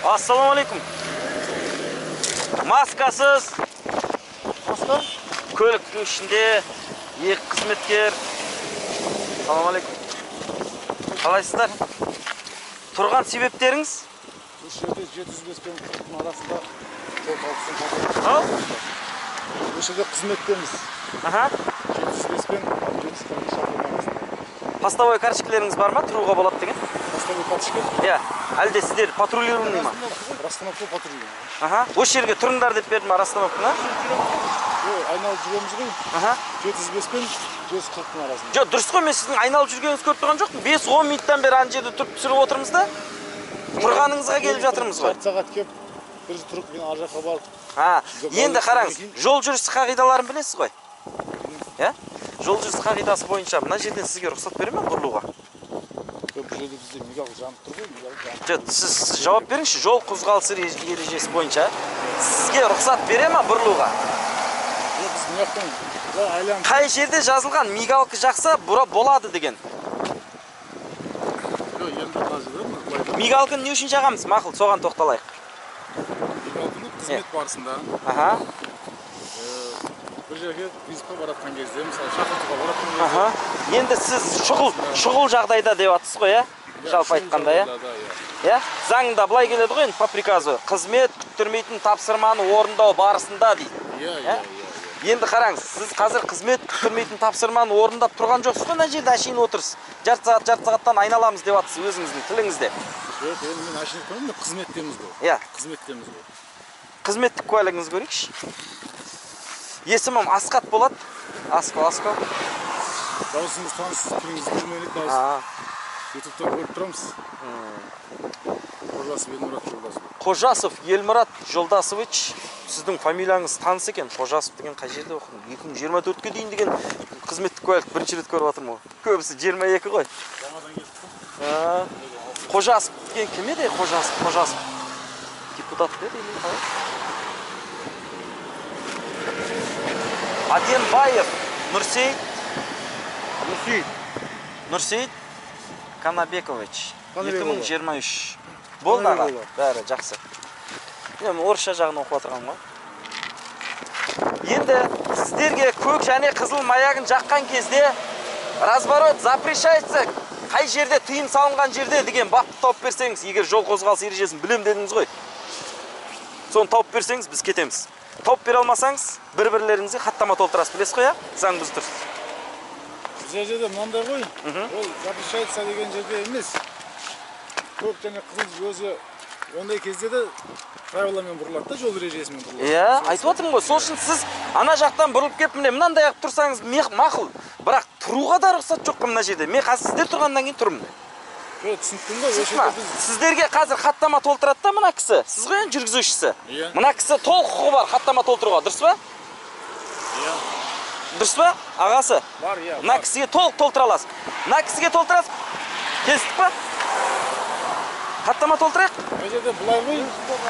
Assalamualaikum. Maskasız. Maska? Kölük içinde екі қызметкер. Assalamualaikum. Қалайсыздар? Тұрған себептеріңіз? Бұл жерде 705 пен 40 арасында жол қауіпсіздігін Ау? Бұл жерде қызметтеміз. Аха. 705 пен 740 шақырым арасында. Постовой карточкаларыңыз бар ма? Тұруға болады деген? Постовой карточка? Иә. Әлде сіздер патрулированный ма? Расстановка патруль. Аха. Осы жерге тұрыңдар деп берді ма расстановканы? Айналып жүреміз ғой. Аха. 705 пен 740 арасында. Жоқ, дұрыс қой, мен сіздің айналып жүргеніңізді көріп тұрған жоқпын. 5-10 минуттан бері ана жерде тұрып түсіріп отырмыз да. Тұрғаныңызға келіп жатырмыз ғой. 4 сағат келіп, бір тұрып кейін ар жаққа барып. Ha, енді қараңыз, жол жүрісі қағидаларын білесіз ғой? Иә? Жол жүрісі қағидасы бойынша мына жерден сізге рұқсат бере ме бұрылуға? Бұл жерде бізде мигалка жанып тұр ғой, мигалка. Жоқ, сіз жауап беріңізші, жол қозғалысы ережесі бойынша сізге рұқсат бере ме бұрылуға? Біз мияқтан айланып. Қай жерде жазылған мигалка жақса болады деген? Жоқ, енді қазір Мигалканы не үшін жағамыз? Мақұл, соған тоқталайық. мигалканы қызмет барысында. Аха. Бір жерге визитқа баратқан кезде, мысалы шақыртуға баратқан кезде. Аха. Енді сіз шұғыл жағдайда деп атсыз ғой, иә? Жалпы айтқанда, иә? Иә? Заңда былай келеді ғой, по приказу. Қызмет күттірмейтін тапсырманы орындау барысында дейді. Иә. Енді қараңыз, сіз қазір қызмет күттірмейтін тапсырманы орындап тұрған жоқсыз ғой, мына жерде әшейін отырсыз. Жарты сағаттан айналамыз деп атсыз өзіңіздің тіліңізде. Жоқ, енді мен әшейін айтпаймын, қызметтеміз ғой. Иә. Қызметтеміз ғой. Қызметтік куәлігіңізді көрейікші. Есімім Асқат болады. Асқал. Дауысыңыз танысыз, тіліңізді көрмелік дауыс. Ютубта көріп тұрамыз. Қожасов Елмұрат Жолдасович. Сіздің фамилияңыз таныс екен. Қожасов деген қай жерде оқыдым? 2024-ке дейін деген қызметтік куәлік бірінші рет көріп жатырмын ғой. Көбісі 22 ғой. Жаңадан келдік. Қожасов деген кім еді? Қожасов. Депутат деді или қалай? Адембаев Нұрсейт Канабекович 2023. Болды аға, бәрі жақсы. Мен орысша жағын оқып отырғаным ғой. Енді сіздерге көк және қызыл маягын жаққан кезде разворот запрещается. Қай жерде тыйым салынған жерде деген бапты тауып берсеңіз, егер жол қозғалысы ережесін білем дедіңіз ғой. Соны тауып берсеңіз, біз кетеміз. Тауып бере алмасаңыз, бір-бірлеріңізге хаттама толтырасыз, білесіз ғой, заң бұзып тұрсыз. Біз жерде мынандай ғой, ол запрещается деген жерде емес. Көк және қызыл өзі ондай кезде де правиламен бұрылады да, жол ережесімен бұрылады. Иә, айтып отырмын ғой. Сол үшін сіз ана жақтан бұрылып келіп мынандай ақ тұрсаңыз мақұл. Бірақ тұруға да рұқсат жоқ мына жерде. Мен қазір сіздер тұрғаннан кейін тұрмын. Түсінттім ғой. Сіздерге қазір хаттама толтырады да мына кісі. Сіз ғой жүргізушісі. Мына кісі толық құқығы бар хаттама толтыруға, дұрыс па? Иә. Дұрыс па, ағасы? Бар, иә. Мына кісіге толық толтыра аласыз. Мына кісіге толтырасыз. Келістік па? Хаттама толтырайық? Мына жерде былай ғой.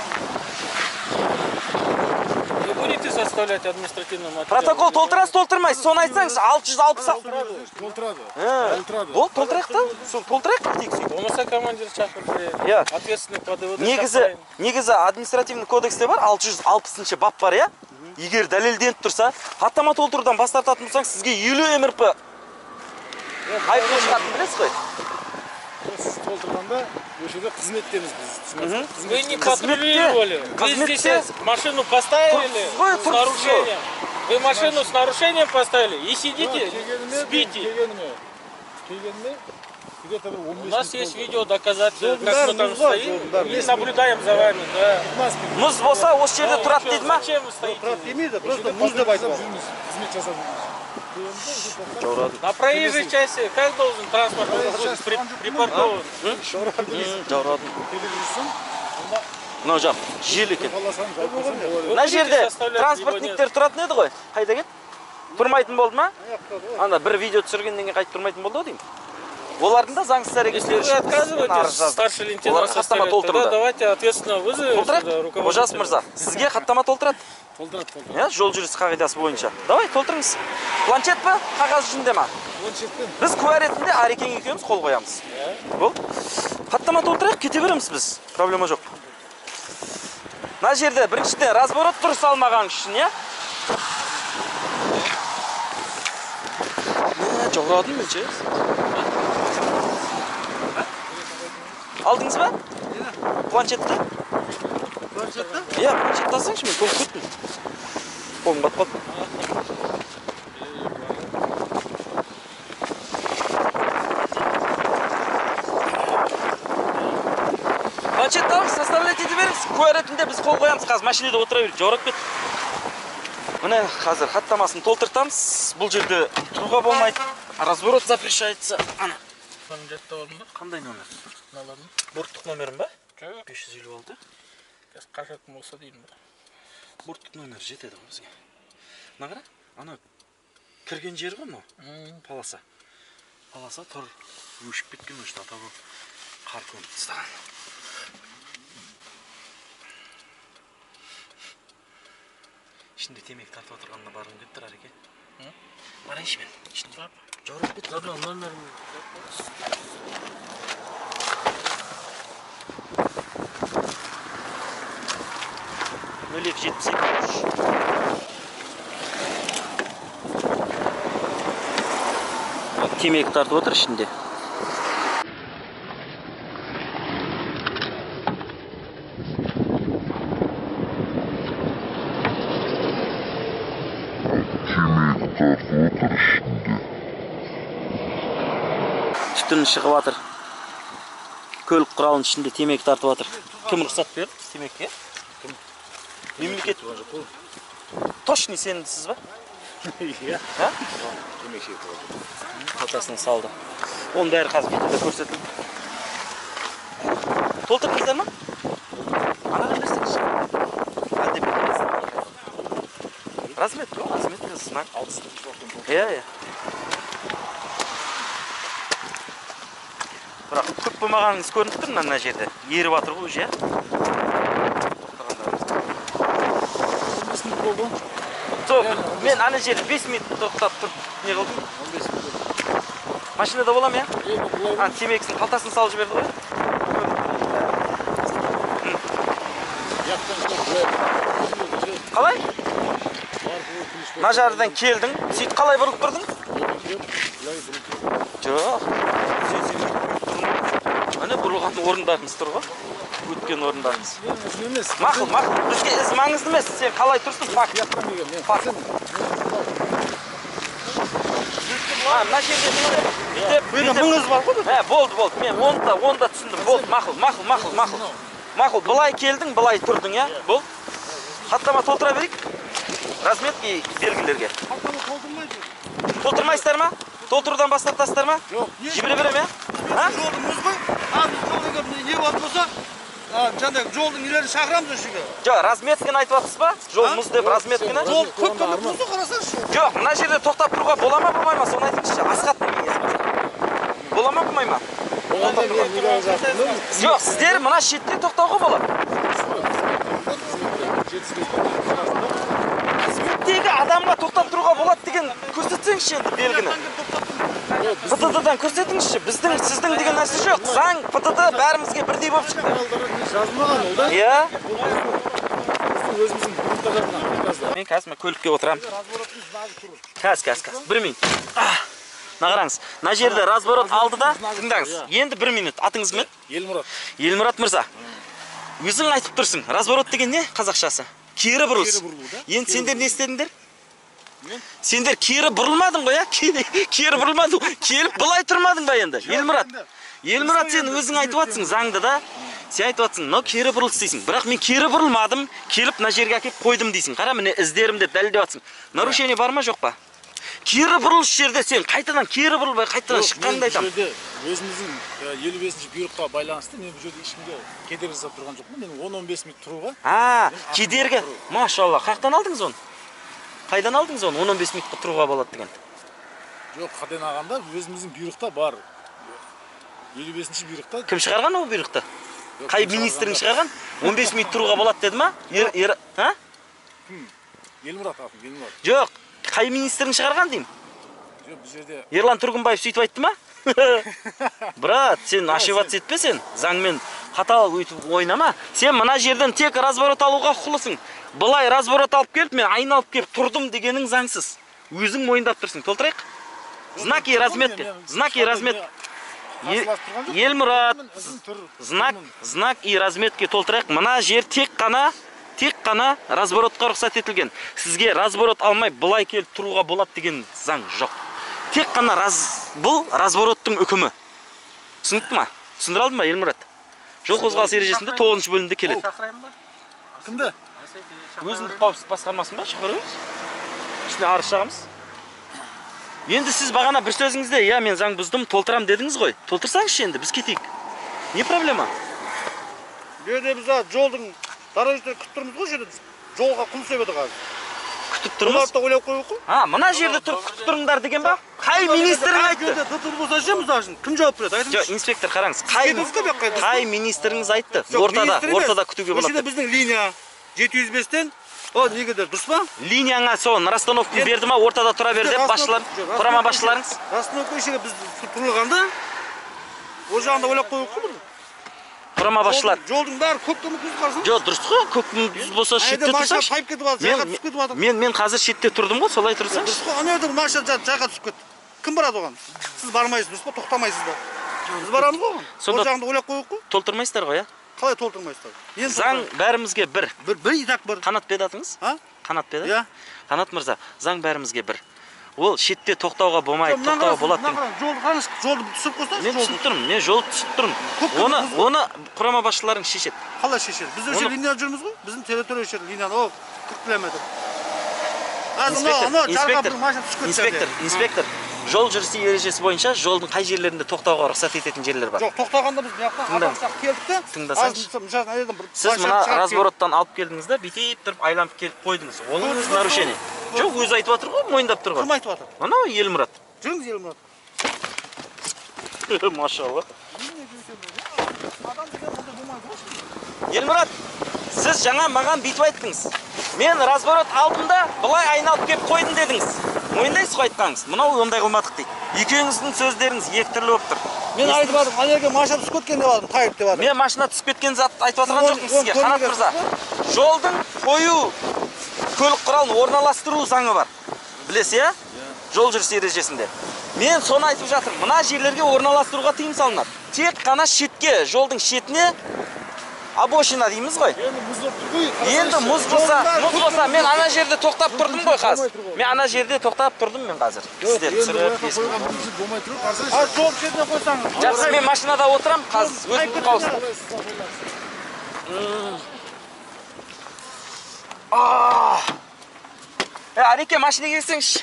Не будете составлять административный материал? Протокол толтырасыз, толтырмайсыз. Соны айтсаңыз, 660. Толтырады. Бол, толтырайық та. Толтырайық. Болмаса командир шақырып, Иә. ответственный ПДВ-ді Негізі административный кодексте бар, 660 бап бар, иә? Егер дәлелденіп тұрса, хаттама толтырудан бас тартатын болсаң, сізге 50 МРП айыппұл шығатынын білесіз ғой? Сіз толтырғанда, өшеде қызметтеміз біз. Вы не патрулировали. Вы здесь машину поставили с нарушением. Вы машину с нарушением поставили и сидите, спите. У нас есть видео доказательства, как мы там стоим и наблюдаем за вами. Мұз болса, осы жерде тұрады дейді ма? Зачем вы стоите? Просто мұз деп айтып На проезжей части как должен транспорт припаркован? Мынау жақ, жел екен. Мына жерде транспортниктер тұратын еді ғой? Қайда кет? Тұрмайтын болды ма? Анда бір видео түсіргеннен кейін қайтып тұрмайтын болды деймін. Олардың да заңсыз әрекеттері Если вы отказываетесь, старший лейтенант составит, тогда давайте ответственно вызовем руководителя. Олжас мырза, сізге хаттама толтырады. Толтырады. Жол жүрісі қағидасы бойынша. Давай, толтырыңыз. Планшет па? Қағаз жүзінде ма? Планшетпен. Біз куә ретінде Арекең екеуміз қол қоямыз. Бұл. Хаттама толтырайық, кете береміз біз. Проблема жоқ. Мына жерде біріншіден разворот дұрыс алмаған үшін, иә? Жоғырадың мен ше? Алдыңыз ба? Планшетті? Планшетті? Иә, планшетті алсаңшы, мен толып кеттім. Қолым қатып қалды. Планшетті алыңыз, составлять ете беріңіз. Куә ретінде біз қол қоямыз, қазір машинеде отыра беріп, жоғырап кет. Міне қазір хаттамасын толтыртамыз. Бұл жерде тұруға болмайды. Разворот запрещается. Ана. Планшетті орын ба? Қандай номер? Налардың. Борттық номерім ба? Жоқ. 556. Қашатын болса деймін ба? Борттық номер жетеді ғой бізге. Мына қара, ана кірген жер ғой мынау? Паласа. Паласа тұр. Өшіп кеткен өшті, атағы қар көміп тастаған. Ішінде темекі тартып отырғанына барғым келіп тұр әреке. Барайыншы мен. Ішінде жорып кет. Номерім. 0278. Темекі тартып отыр ішінде. Түтін шығып жатыр. Көлік құралының ішінде темекі тартып жатыр. Кім рұқсат берді темекіге? Мемлекет. Точно сенімдісіз ба? Иә. Темекі қалтасына салды. Оның бәрі қазір видеода көрсетілді. Толтырдыңыздар ма? Анаға берсеңізші. Әлде бересің. Разметка, разметка знак. Иә. Бірақ көп болмағаныңыз көрініп тұр мына жерде. Еріп жатыр ғой уже. Жоқ, мен ана жерде 5 минут тоқтап тұрып не қылдым? 15 минут. Машинада болам, я? Темекісін қалтасын салып жіберді ғой? Қалай? Мажардан келдің, сөйт қалай бұрылып тұрдың? Жоқ. Ана бұрылған орындарыңыз тұр ғой? Өткен орындарыңыз. Мақыл. Бізге із маңызды емес. Сен қалай тұрсың? Факт. Мына жерде мыңыз бар ғой? Болды. Мен онда түсіндім. Болды, мақыл. Былай келдің, былай тұрдың, я? Болды. Хаттама толтыра берейік. Разметки белгілерге. Толтырмайсыздар ма? Толтырудан бастап тастар ма? Жібере берем, я? Жолдың мұз ғой? Не болып болса, жолдың үйлерін шақырамыз үшіге. Жоқ, разметкіні айтып атсыз ба? Жол мұз деп разметкіні? Жол көп көмір мұзды қарасаңшы. Жоқ, мына жерде тоқтап тұруға бола ма, болмай ма? Соны айтыңызшы. Асхат. Бола ма, болмай ма? Жоқ, сіздер мына шетте тоқтауға болады. Қызметтегі адамға тоқтап тұруға болады деген көрсетсеңші енді белгіні. ПТД-дан көрсетіңізші. Біздің, сіздің деген нәрсе жоқ. Заң, ПТД бәрімізге бірдей болып шықты. Жазылмаған ол да? Иә. Өзіміздің бұрынталарынан. Мен қазір көлікке отырам. Қазір. 1 минут. Нағараңыз. Мына жерде разворот алды да, тыңдаңыз. Енді 1 минут. Атыңыз кім еді? Елмұрат мырза. Өзің айтып тұрсың. Разворот деген не қазақшасы? Кері бұрылыс. Енді сендер не істедіңдер? Сендер кері бұрылмадың ғой, я? Кері бұрылмадың. Келіп былай тұрмадың ба енді? Елмұрат сен өзің айтып атсың заңды да. Сен айтып атсың, но кері бұрылыс дейсің. Бірақ мен кері бұрылмадым, келіп мына жерге әкеп қойдым дейсің. Қара, міне іздерім деп дәлелдеп атсың. Нарушение бар ма, жоқ па? Кері бұрылыс жерде сен қайтадан кері бұрылбай қайтадан шыққанды айтамын. Өзіміздің 55-ші бұйрыққа байланысты мен бұл жерде ешкімге кедергі жасап тұрған жоқпын. Мен 10-15 минут тұруға. Кедергі. Машалла, қаяқтан алдыңыз оны? Қайдан алдыңыз оны? 10-15 минутқа тұруға болады деген. Жоқ, қаден ағанда өзіміздің бұйрықта бар. 55-ші бұйрықта. Кім шығарған ол бұйрықты? Қай министрің шығарған? 15 минут тұруға болады деді ма? Елмұрат. Жоқ, қай министрің шығарған деймін? Жоқ, бұл жерде Ерлан Тұрғынбаев сөйтіп айтты ма? Брат, сен ашеваться етпе сен. Заңмен қатал өйтіп ойнама. Сен мына жерден тек разворот алуға құқылысың. Былай разворот алып келіп, мен айналып келіп тұрдым дегенің заңсыз. Өзің мойындап тұрсың. Толтырайық. Знак и разметка. Знак и разметка. Елмұрат, знак и разметке толтырайық. Мына жер тек қана разворотқа рұқсат етілген. Сізге разворот алмай былай келіп тұруға болады деген заң жоқ. Тек қана бұл развороттың үкімі. Түсінікті ма? Түсіндіре алдың ба, Елмұрат? Жол қозғалыс ережесінде 9-шы бөлімде келеді. Кімді? Өзіндік қауіпсіздік басқармасын ба шақырыңыз? Ішіне арыз шағымыз. Енді сіз бағана бір сөзіңізде, я мен заң бұздым, толтырам дедіңіз ғой. Толтырсаңызшы енді, біз кетейік. Не проблема? Жерде біз жолдың дорожный күтіп тұрмыз ғой, жерде жолға құм себеді қазір. Күтіп тұрмыз? Оларды ойлап қойып қой. Мына жерде тұрып күтіп тұрыңдар деген ба? Қай министрің айтты? Болса ше, мысал үшін, кім жауап береді? Айтыңызшы. Жоқ, инспектор қараңыз. Қай министріңіз айтты? Ортада күтуге болады. Осы біздің линия 705-тен о, негедер, дұрыс па? Линияңа соны расстановку берді ма, ортада тұра бер деп басшылар, құрама басшыларыңыз? Расстановка ішіге біз тұрылғанда, ол жағында ойлап қойып қой. Құрама басшылар. Жолдың бәрі көк күміс қарсын? Жоқ, дұрыс қой, көк күміс болса шетте тұрсаңшы. Мен қазір шетте тұрдым ғой, солай тұрсаңшы. Дұрыс қой, ана өтіп машина жаққа түсіп кетті. Кім барады оған? Сіз бармайсыз, дұрыс па, тоқтамайсыз ба? Біз барамыз оған. Ол жағында ойлап қойып қой. Толтырмайсыздар ғой, қалай толтырмайсыздар? Заң бәрімізге бір. Бір и так бір. Қанат беді атыңыз? Қанат беді? Иә. Қанат мырза, заң бәрімізге бір. Ол шетте тоқтауға болмайды, тоқтауға болады. Жолды түсіп қойсаңыз? Мен түсіп тұрмын, мен жолды түсіп тұрмын. Оны құрама басшыларың шешеді. Қалай шешеді? Біз өше линияда жүрміз ғой? Біздің территория өше линияда, 40 километр. Инспектор, жол жүрісі ережесі бойынша жолдың қай жерлерінде тоқтауға рұқсат ететін жерлер бар? Жоқ, тоқтағанда біз мына келдік те. Тыңдасаңшы. Сіз мына разбороттан алып келдіңіз да, бүйтіп тұрып айланып келіп қойдыңыз. Оның өзі нарушение. Жоқ, өзі айтып жатыр ғой, мойындап тұр ғой. Кім айтып жатыр? Мынау Елмұрат. Жүріңіз Елмұрат. Машалла. Елмұрат, сіз жаңа маған бүйтіп айттыңыз. Мен разворот алдым да, былай айналып келіп қойдым дедіңіз. Мойындайсыз ғой айтқаныңыз. Мынау ондай қылмадық дейді. Екеуіңіздің сөздеріңіз екі түрлі болып тұр. Мен айтып жатырмын, ана жерге машина түсіп кеткен деп жатырмын, тайып деп жатырмын. Мен машина түсіп кеткен затты айтып жатқан жоқпын сізге, Қанат мырза. Жолдың қою көлік құралын орналастыру заңы бар. Білесіз, иә? Жол жүріс ережесінде. Мен соны айтып жатырмын. Мына жерлерге орналастыруға тыйым салынады. Тек қана шетке, жолдың шетіне обочина дейміз ғой. Енді мұз болса, мен ана жерде тоқтап тұрдым ғой қазір. Мен ана жерде тоқтап тұрдым мен қазір. Сіздер түсіріп, ескіп. Жол шетіне қойсаңыз. Жақсы, мен машинада отырам, қазір өзім қаусын. Ареке, машинеге келсеңші.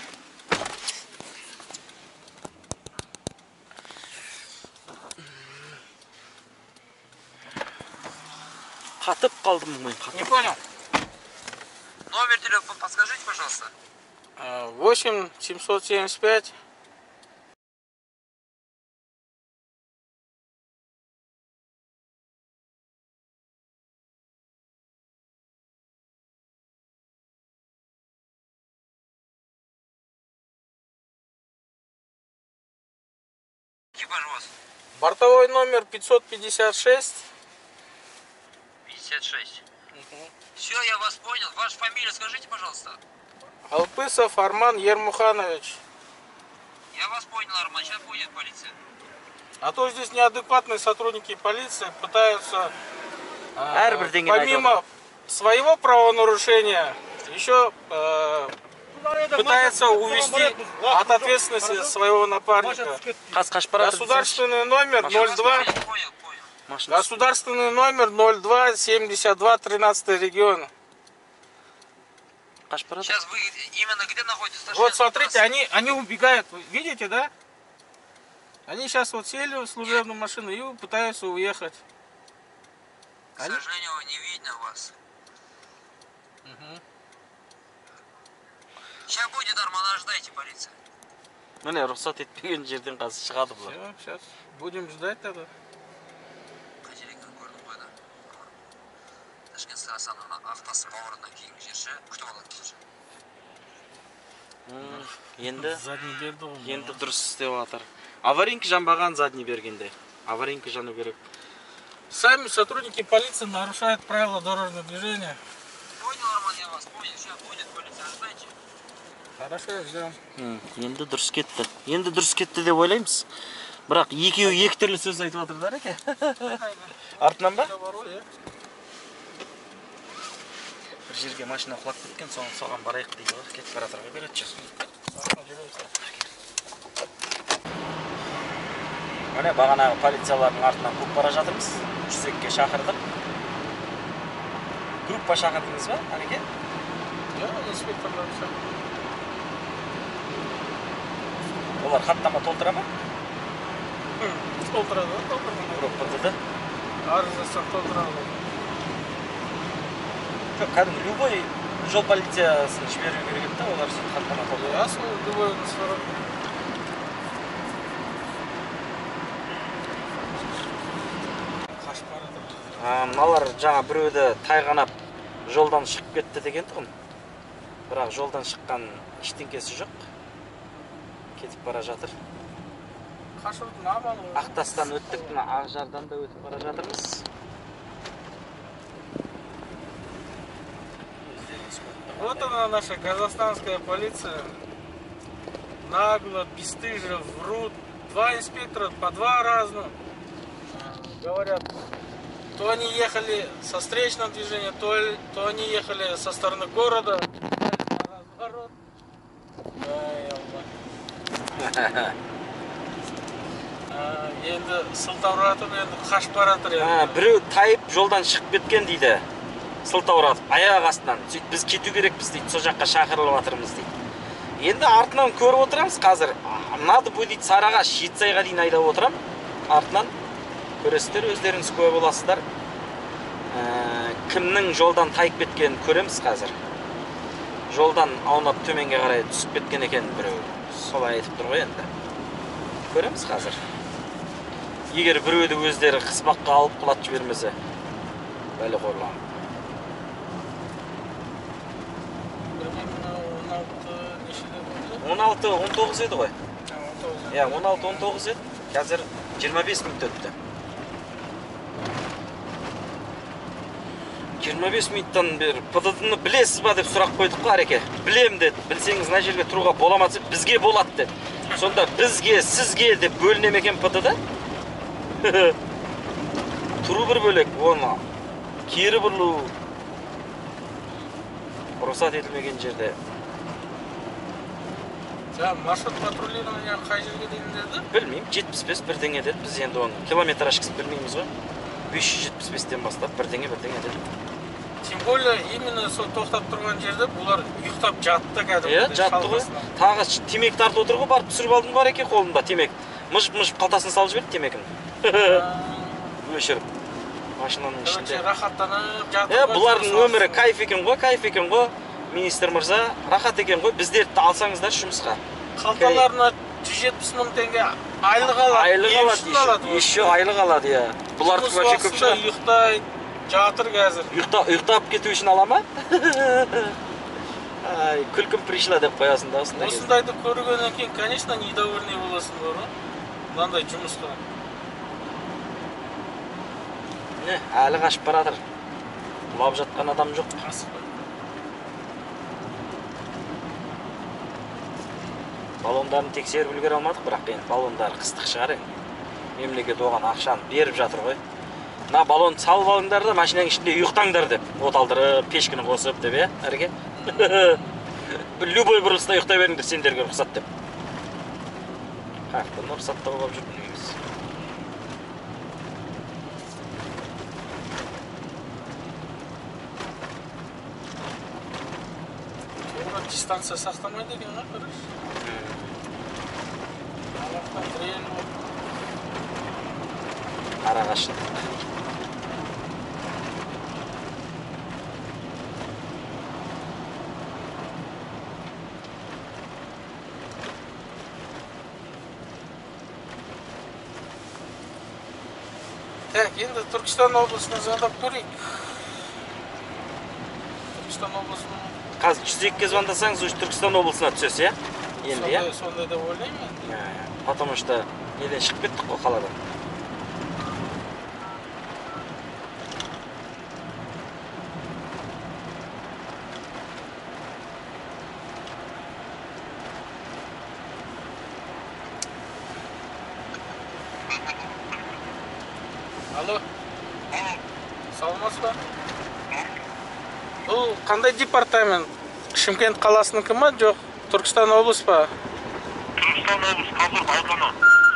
Қатып қалдым мен. Не понял. Номер телефона подскажите, пожалуйста. 8 775. Экипаж у вас? Бортовой номер 556. 56. Все, я вас понял. Ваша фамилия скажите, пожалуйста. Алпысов Арман Ермуханович. Я вас понял, Арман. Сейчас будет полиция. А то здесь неадекватные сотрудники полиции пытаются, помимо своего правонарушения, еще пытаются увести от ответственности своего напарника. Государственный номер 02. Государственный номер 02 72 13 регион. Сейчас вы именно где находитесь? Вот смотрите, они убегают, видите, да? Они сейчас вот сели в служебную машину и пытаются уехать. К сожалению, не видно вас. Сейчас будет, Арман, ждайте полиция. Міне рұқсат етпеген жерден қазір шығады бұлар. Все, сейчас будем ждать тогда. Ташкент станциясының автосы бауырынан кейінгі жерші күтіп алады кейінші. Енді дұрыс істеп жатыр. Аваринки жанбаған задний бергенде. Аваринки жану керек. Сами сотрудники полиции нарушают правила дорожного движения. Понял, Роман, я вас понял. Сейчас будет полиция, ожидайте. Хорошо, ждем. Енді дұрыс кетті. Енді дұрыс кетті деп ойлаймыз. Бірақ екеуі екі түрлі сөз айтып жатырдар екен. Артынан ба? Бір жерге машина құлап кеткен, соған барайық дейді ғой. Кетіп бара жатырға береді жүр. Міне бағанағы полициялардың артынан қуып бара жатырмыз. 102-ге шақырдық. Группа шақырдыңыз ба, Әнеке? Я инспекторлар шақырдым. Олар хаттама толтыра ма? Толтырады, Группада. арыз жасап толтырады. Кәдімгі любой жол полициясын жіберу керек еді, олар сөйтіп хаттама толтырады. Я сол любой сұрап. Мыналар жаңа біреуді тайғанап жолдан шығып кетті деген тұғын. Бірақ жолдан шыққан ештеңкесі жоқ. Кетіп бара жатыр. Қашырдың амалы. Ақтастан өттік, мына Ақжардан да өтіп бара жатырмыз. Вот она, наша казахстанская полиция. Нагло, бесстыжо врут. Два инспектора по два разных. Говорят, то они ехали со встречного движения, то они ехали со стороны города. Наоборот. Енді сылтауратып, енді қашып баратыр. Біреу тайып жолдан шығып кеткен дейді. Сылтауратып, аяқ астынан. Сөйтіп біз кету керекпіз дейді, сол жаққа шақырылып жатырмыз дейді. Енді артынан көріп отырамыз қазір. Надо будет Сарыағаш, Жетісайға дейін айдап отырам. Артынан көресіздер, өздеріңіз куә боласыздар. Кімнің жолдан тайып кеткенін көреміз қазір. Жолдан аунап төменге қарай түсіп кеткен екен біреу. Солай айтып тұр ғой енді. Көреміз қазір. Егер біреуді өздері қыспаққа алып құлатып жібермесе, бәле қорланып. 16-19 еді ғой. Иә, 16-19 еді. Қазір 25 минут өтті. 25 минуттан бері ПДД-ны білесіз ба деп сұрақ қойдық қой Әреке. Білем деді. Білсеңіз мына жерге тұруға бола ма? Бізге болады деді. Сонда бізге, сізге деп бөліне ме екен ПДД? Тұру бір бөлек, оны кері бұрылу рұқсат етілмеген жерде. Маршрут патрулирования қай жерге дейін деді? Білмеймін, 75 бірдеңе деді. Біз енді оны километражкісін білмейміз ғой. 575-тен бастап бірдеңе деді. Тем более, именно сол тоқтап тұрған жерде бұлар ұйықтап жатты кәдімгі. Иә, жатты ғой. Тағы темек тартып отыр ғой, барып түсіріп алдым бар екен қолында темек. Мыжып қалтасын салып жіберді темекін. Өшіріп. Машинаның ішінде. Рахаттанып жатыр. Бұлардың өмірі кайф екен ғой. Министр мырза, рахат екен ғой. Біздерді алсаңыздар жұмысқа. Қалталарына 170 мың теңге айлық алады. Еще айлық алады, иә. Бұларды вообще көп шығар. Ұйықтай жатыр қазір. Ұйықтап кету үшін ала ма? Күлкім пришла деп қоясың да осындай. Осындайды көргеннен кейін, конечно, недовольный боласың бар ғой. Мынандай жұмысқа. Әлі қашып баратыр. Құлап жатқан адам жоқ. Балондарын тексеріп үлгере алмадық, бірақ енді балондары қыстық шығар енді. Мемлекет оған ақшаны беріп жатыр ғой. Мына балонды салып алыңдар да машинаның ішінде ұйықтаңдар деп. От алдырып, пешкіні қосып деп, иә, Әреке? Любой бұрылыста ұйықтай беріңдер сендерге рұқсат деп. Қаяқтан рұқсатта болып жүрмін емес. Дистанция сақтамайды екен, қараш. Арағашын. Так, енді Түркістан облысына звондап көрейік. Түркістан облысына... Қазір 102-ге звондасаңыз, уже Түркістан облысына түсесіз, иә? Енді, иә? Сондай деп ойлаймын. Потому что неден шығып кеттік қой қаладан. Алло. Саламатсыз ба? Бұл қандай департамент? Шымкент қаласыныкы ма, жоқ? Түркістан облыс па? Түркістан облыс, Қазығұрт ауданы.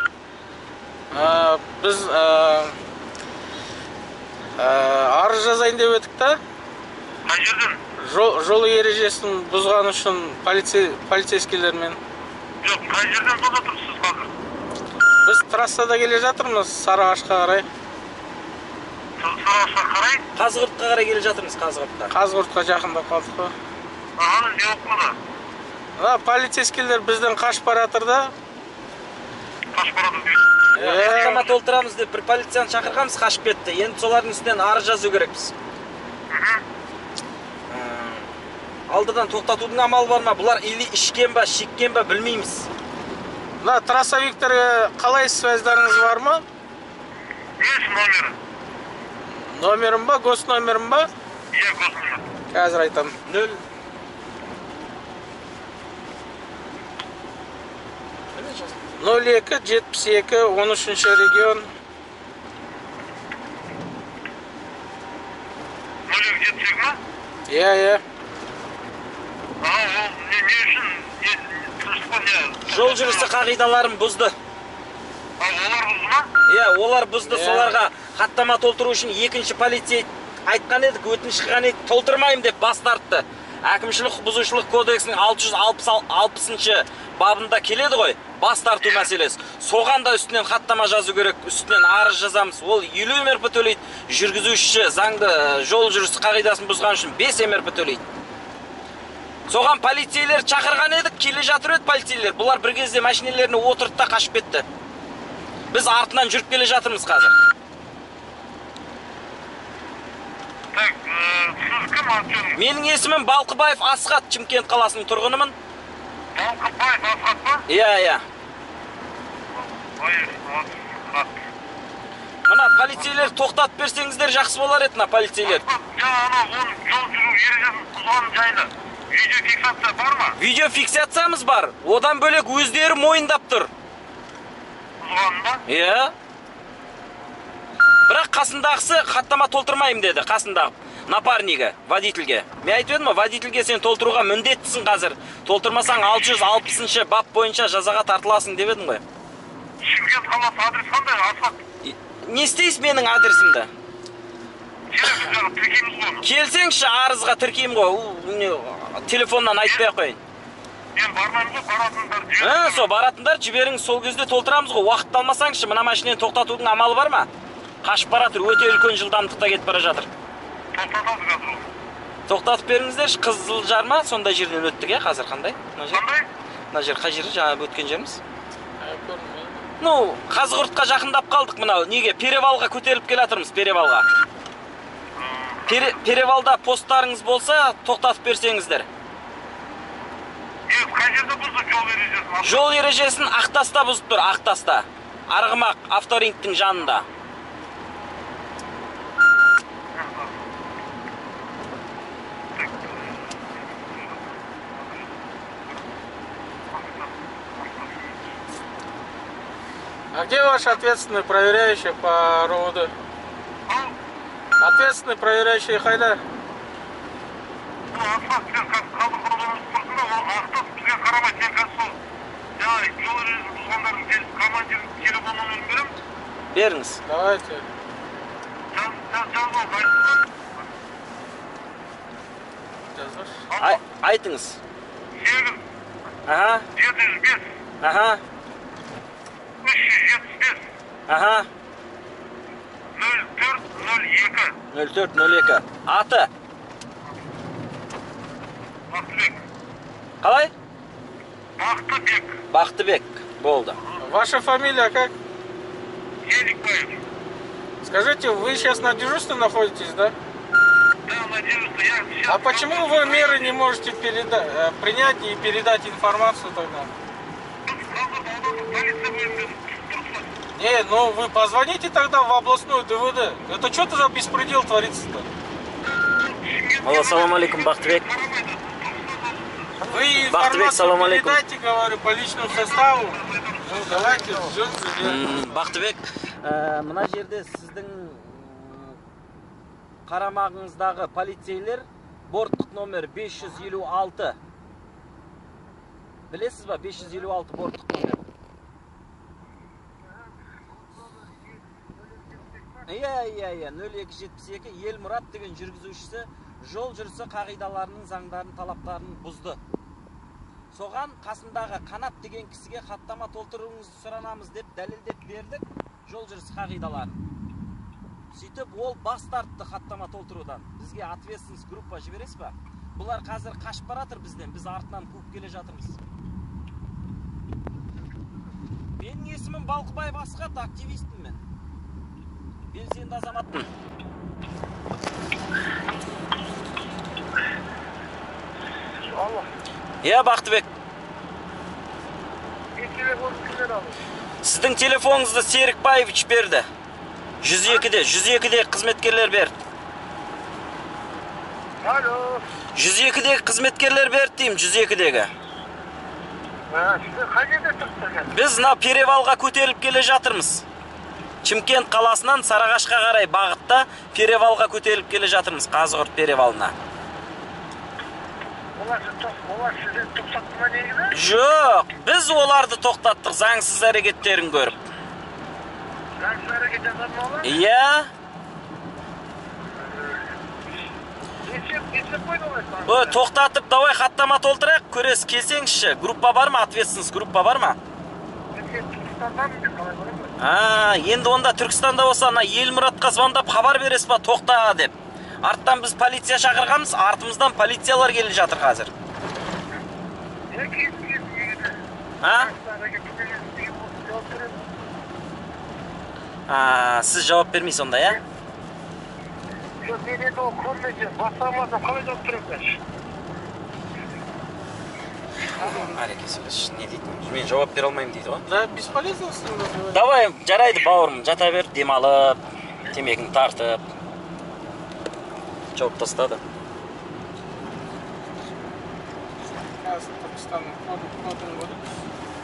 Біз арыз жазайын деп едік та. Қай жерден? Жол ережесін бұзған үшін полицейскийлермен. Жоқ, қай жерден бұзып тұрсыз қазір? Біз трассада келе жатырмыз, Сарыағашқа қарай. Сарыағашқа қарай? Қазығұртқа қарай келе жатырмыз, Қазығұртқа. Қазығұртқа жақындап қалдық қой. Ағаны не болып қалды? Полицейскийлер бізден қашып баратыр да. Қашып барады дейді. Хаттама толтырамыз деп бір полицияны шақырғанбыз, қашып кетті. Енді солардың үстінен арыз жазу керекпіз. Алдыдан тоқтатудың амалы бар ма? Бұлар или ішкен ба, шеккен ба білмейміз. Трассовиктерге қалай связьдарыңыз бар ма? Есть номері? Номерім ба, гос номерім ба? Иә, гос номер. Қазір айтам. 02-72-13 регион. 02-72 ма? Иә. Ол не үшін? Жол жүрісі қағидаларын бұзды. Олар бұзды ма? Иә, олар бұзды. Соларға хаттама толтыру үшін екінші полицей айтқан едік, өтініш қылған едік, толтырмайым деп бас тартты. Әкімшілік бұзушылық кодексінің 660 бабында келеді ғой, бас тарту мәселесі. Соған да үстінен хаттама жазу керек, үстінен арыз жазамыз. Ол 50 МРП төлейді. Жүргізуші заңды жол жүрісі қағидасын бұзған үшін 5 МРП төлейді. Соған полицейлер шақырған едік, келе жатыр еді полицейлер. Бұлар бір кезде машинелеріне отырды да қашып кетті. Біз артынан жүріп келе жатырмыз қазір. Так, сіз кім аты-жөніңіз? Менің есімім Балқыбаев Асхат, Шымкент қаласының тұрғынымын. Балқыбаев Асхат па? Иә. Балқыбаев Асхат. Мына полицейлер тоқтатып берсеңіздер жақсы болар еді, полицейлер. Оның жол жүру ережесін бұзғаны жайлы видеофиксация бар ма? Видеофиксациямыз бар. Одан бөлек өздері мойындап тұр. Бұзғаны ба? Иә. Бірақ қасындағысы хаттама толтырмайым деді, қасындағы напарнигі, водительге. Мен айтып едім, водительге сен толтыруға міндеттісің қазір. Толтырмасаң 660 бап бойынша жазаға тартыласың деп едім ғой. Шымкент қаласы адрес қандай, Асхат? Не істейсіз менің адресімді? Тіркейміз ғой. Келсеңші арызға тіркеймін ғой. Телефоннан айтпай ақ қойын. Мен бармаймын ғой, баратындар жіберіңіз. Сол баратындар жіберіңіз, сол кезде толтырамыз ғой. Уақытты алмасаңшы, мына машинені тоқтатудың амалы бар ма? Қашып баратыр, өте үлкен жылдамдықта кетіп бара жатыр. Тоқтатады қазір. Тоқтатып беріңіздерші, Қызылжар ма? Сондай жерден өттік, қазір қандай? Қандай? Мына жер қай жері, жаңа өткен жеріміз? Қазығұртқа жақындап қалдық мынау. Неге? Перевалға көтеріліп келатырмыз, перевалға. Перевалда посттарыңыз болса, тоқтатып берсеңіздер. Қай жерде бұзды жол ережесін? Жол ережесін Ақтаста бұзып тұр, Ақтаста. Арғымақ авторингтің жанында. А где ваш ответственный проверяющий по РОВД? Ответственный проверяющий қайда? Асхат, сен қазір құрылымыз тұрсын да, ол Ақтас бізге қарамай, сен қазір сол жол ережесін бұзғандардың командирдің телефон номерін берем? Беріңіз. Давайте. Айтыңыз. 8 Аха. 705 Аха. 375 Аха. 0402 0402. Аты? Бақтыбек. Қалай? Бақтыбек. Бақтыбек. Болды. Ваша фамилия как? Еликбаев. Скажите, вы сейчас на дежурстве находитесь, да? Да, на дежурстве. Я сейчас... А почему вы меры не можете принять и передать информацию тогда? Не, ну вы позвоните тогда в областную ДВД. Это что-то за беспредел творится-то? Ассаламу алейкум, Бақтыбек. Вы Бақтыбек, салам информацию алейкум. передайте, говорю, по личному составу. Ну, давайте, ждем. Бақтыбек, мына жерде сіздің қарамағыңыздағы полицейлер борттық номер 556. Білесіз ба, 556 борттық номер? Иә, 0272 Елмұрат деген жүргізушісі жол жүрісі қағидаларының, заңдарын, талаптарын бұзды. Соған қасындағы Қанат деген кісіге хаттама толтыруыңызды сұранамыз деп дәлелдеп бердік жол жүрісі қағидаларын. Сөйтіп ол бас тартты хаттама толтырудан. Бізге ответственность группа жібересіз ба? Бұлар қазір қашып баратыр бізден, біз артынан қуып келе жатырмыз. Менің есімім Балқыбай Басқат, активистім мен. Белсенді азаматтың. Алло. Иә, Бақтыбек. Телефонды кімден алды? Сіздің телефоныңызды Серікбаевич берді. 102-де қызметкерлер берді. Алло. 102-дегі қызметкерлер берді деймін, 102-дегі. Сіздер қай жерде тұрсыздар? Біз перевалға көтеріліп келе жатырмыз. Чимкент қаласынан Сарағашқа қарай бағытта перевалға көтеріліп келе жатырмыз, Қазығұрт перевалына. Олар сізден тоқтатты ма негізі? Жоқ, біз оларды тоқтаттық заңсыз әрекеттерін көріп. Заңсыз әрекет жасады ма олар? Иә. Несеп қойды олар? Тоқтатып, давай хаттама толтырайық, көресіз, келсеңізші. Группа бар ма, ответственность группа бар ма? Енді онда Түркістанда болса, Елмұратқа звондап хабар бересіз ба, тоқта деп. Арттан біз полиция шақырғанбыз, артымыздан полициялар келе жатыр қазір. Сіз жауап бермейсіз онда, иә? Жоқ, мен енді ол көрмейді, бастамасын қалай жауап тұрыңыздар? Әрекесіліш, не дейді? Мен жауап бере алмаймын дейді ғой. Да, бесполезно с ним разговаривать. Давай, жарайды бауырым, жата бер, демалып, темекін тартып. Жауап тастады. Қазір Түркістанның кодын көріп.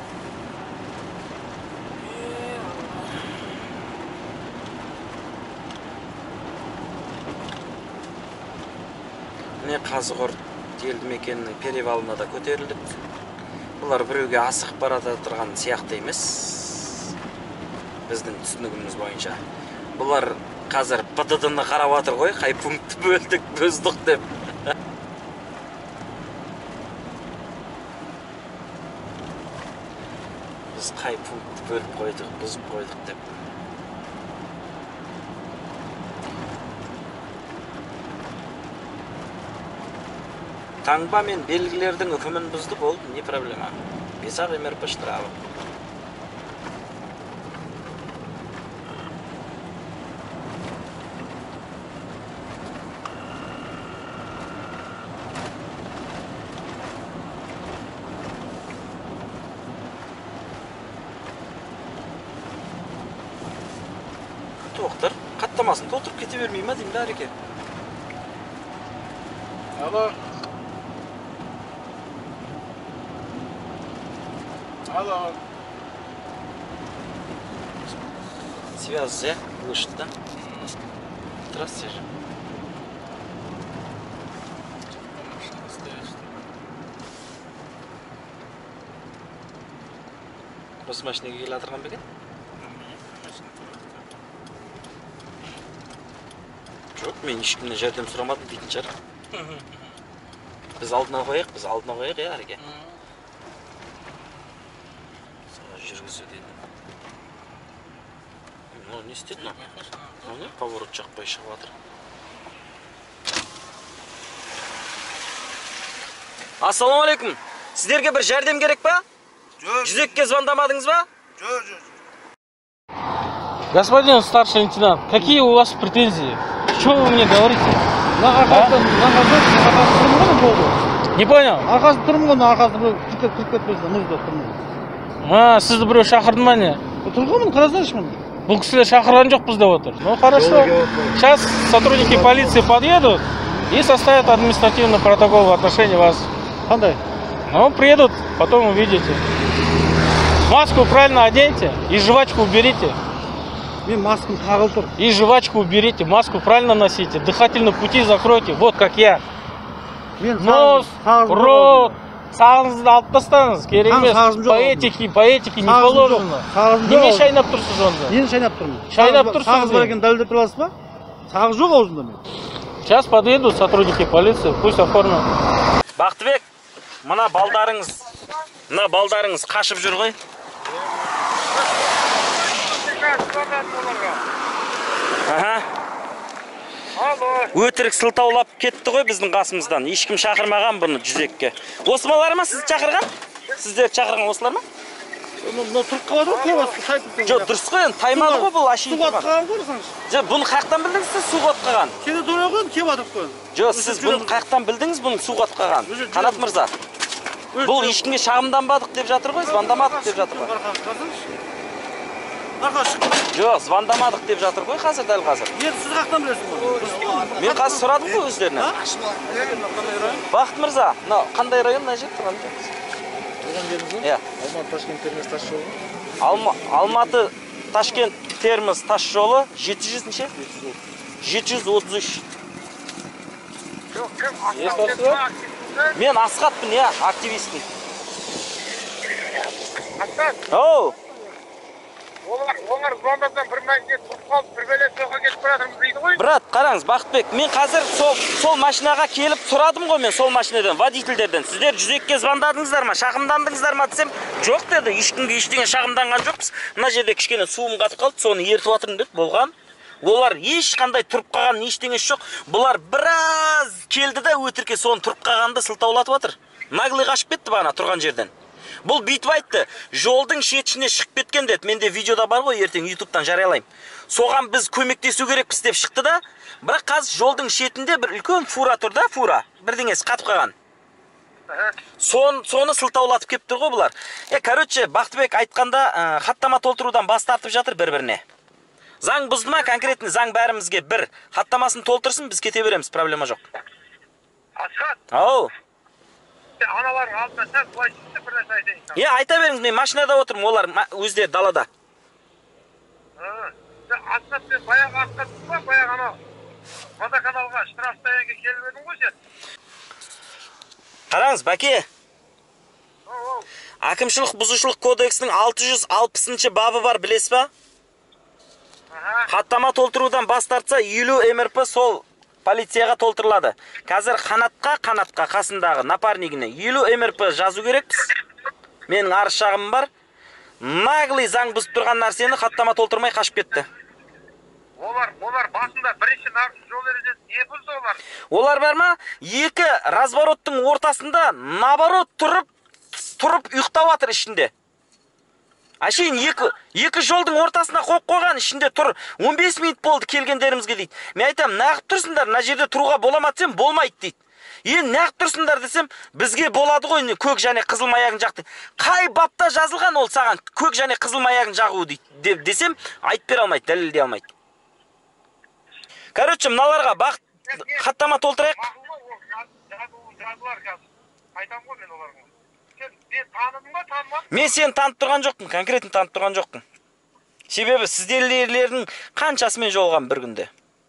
Міне Қазығұрт елді мекенінің перевалына да көтерілдік. Бұлар біреуге асығып барата тұрған сияқты емес. Біздің түсінігіміз бойынша. Бұлар қазір ПДД-ны қарап атыр ғой, қай пунктті бөлдік, бұздық деп. Біз қай пунктті бөліп қойдық, бұзып қойдық деп. Таңба мен белгілердің үкімін бұзды болды, не проблема? Бесақ МРП штрафы. Тоқтар, қаттамасын толтырып кете бермей ма деймін да әреке? Алло. Алло. Связь, вышел, да? Здравствуйте же. Осы машинаға келе атырған ба екен? Жоқ, мен ешкімнен жәрдем сұрамадым дейтін шығар. Біз алдына қояйық, иә, әреке? Жүргізу деді. Не істеді ма? Поворот жақпай шығып атыр. Ассалаумалейкум. Сіздерге бір жәрдем керек па? Жоқ. 102-ге звондамадыңыз ба? Жоқ. Господин старший лейтенант, какие у вас претензии? Что вы мне говорите? Не понял? Арқасы тұрмын ғой, арқасы бір кіріп кетпесін, мұзда тұрмын. Сізді біреу шақырды ма не? Тұрғанмын, қарасаңшы мені. Бұл кісілер шақырған жоқ бізде отыр. Ну хорошо. Сейчас сотрудники полиции подъедут и составят административный протокол в отношении вас. Қандай? Ну, приедут, потом увидите. Маску правильно оденьте и жвачку уберите. Мен маскам тағылып тұр. И жвачку уберите, маску правильно носите, дыхательные пути закройте, вот как я. Нос, рот, сағыңызды алып тастаңыз, керек емес. Поэтики не положено. Неме шайнап тұрсыз онда? Нені шайнап тұрмын? Шайнап тұрсыз. Сағыз бар екен дәлелдеп бере аласыз ба? Сағыз жоқ аузында мен. Сейчас подъедут сотрудники полиции, пусть оформят. Бақтыбек, мына балдарыңыз қашып жүр ғой. Өтірік сылтаулап кетті ғой біздің қасымыздан. Ешкім шақырмаған бұны жүзекке. Осы балар ма сізді шақырған? Сіздер шақырған осылар ма? Мына тұрып қалады ғой, көбасы шайып. Жоқ, дұрыс қой, енді таймады ғой бұл ашиын. Су қатқан көрсеңіз. Жоқ, бұны қаяқтан білдіңіз сіз су қатқан? Сені дұры қойын, кеп атып қойын. Жоқ, сіз бұны қаяқтан білдіңіз бұның су қатқан? Қанат мырза. Бұл ешкімге шағымданбадық деп жатыр ғой, звондамадық деп жатыр ғой. Жоқ, звондамадық деп жатыр ғой қазір, дәл қазір. Енді сіз қаяқтан білесіз ғой? Мен қазір сұрадым ғой өздеріне. Бақыт мырза, қандай район мына жер тұрған жеріңіз? Иә. Алматы Ташкент Терміз тас жолы 700-нше? 733. Мен Асқатпын, иә, активистпін. Асқат? Оу. Олар звондатан бір мәңге тұрып қалып, бір бәле соға кетіп баратырмыз дейді ғой. Брат, қараңыз, Бақытбек, мен қазір сол машинаға келіп сұрадым ғой мен сол машинадан, водительдерден. Сіздер жүзекке звондадыңыздар ма, шағымдандыңыздар ма десем, жоқ деді, ешкімге ештеңе шағымданған жоқпыз. Мына жерде кішкене суым қатып қалды, соны ертіп жатырмын деді, болған. Олар ешқандай тұрып қалған ештеңесі жоқ. Бұлар біраз келді де өтірікке соны тұрып қалғанды сылтаулатып жатыр. Наглый қашып кетті бағана тұрған жерден. Бұл бүйтіп айтты, жолдың шетіне шығып кеткен деді. Менде видеода бар ғой, ертең YouTube'дан жариялайым. Соған біз көмектесу керекпіз деп шықты да, бірақ қазір жолдың шетінде бір үлкен фура тұр да, фура. Бірдеңесі қатып қалған. Соны сылтаулатып кеп тұр ғой бұлар. Короче, Бақтыбек айтқанда хаттама толтырудан бас тартып жатыр бір-біріне. Заң бұзды ма, конкретный заң бәрімізге бір. Хаттамасын толтырсын, біз кете береміз, проблема жоқ. Асқат? Ау. Аналардың алдына сәл былай түсті бір нәрсе айтайын. Айта беріңіз, мен машинада отырмын, олар өздері далада. Асқат, мен баяғы Асқатпын ба, баяғы анау водоканалға штрафстоянға келіп едім ғой сен. Қараңыз, бәке. Әкімшілік бұзушылық кодексінің 660-шы бабы бар, білесіз ба? Хаттама толтырудан бас тартса 50 МРП сол полицияға толтырылады. Қазір қанатқа қасындағы напарнигіне 50 МРП жазу керекпіз. Менің арыз шағымым бар. Наглый заң бұзып тұрған нәрсені хаттама толтырмай қашып кетті. Олар басында бірінші жол ережесін не бұзды олар? Олар бар ма? Екі разбороттың ортасында наоборот тұрып ұйықтап жатыр ішінде. Ашейін екі жолдың ортасына қойып қойған, ішінде тұр. 15 минут болды келгендерімізге дейді. Мен айтам, нағып тұрсыңдар, мына жерде тұруға бола десем, болмайды дейді. Енді нағып тұрсыңдар десем, бізге болады ғой көк және қызыл маяғын жақты. Қай бапта жазылған ол саған көк және қызыл маяғын жағу дейді десем, айтып бере алмайды, дәлелдей алмайды. Короче, мыналарға хаттама толтырайық. Жазылар қазір. Айтам ғой мен оларға. Сен таныдың ба, танымадың? Мен сені танып тұрған жоқпын, конкретно танып тұрған жоқпын. Себебі сіздерлердің қаншасымен жолған бір күнде?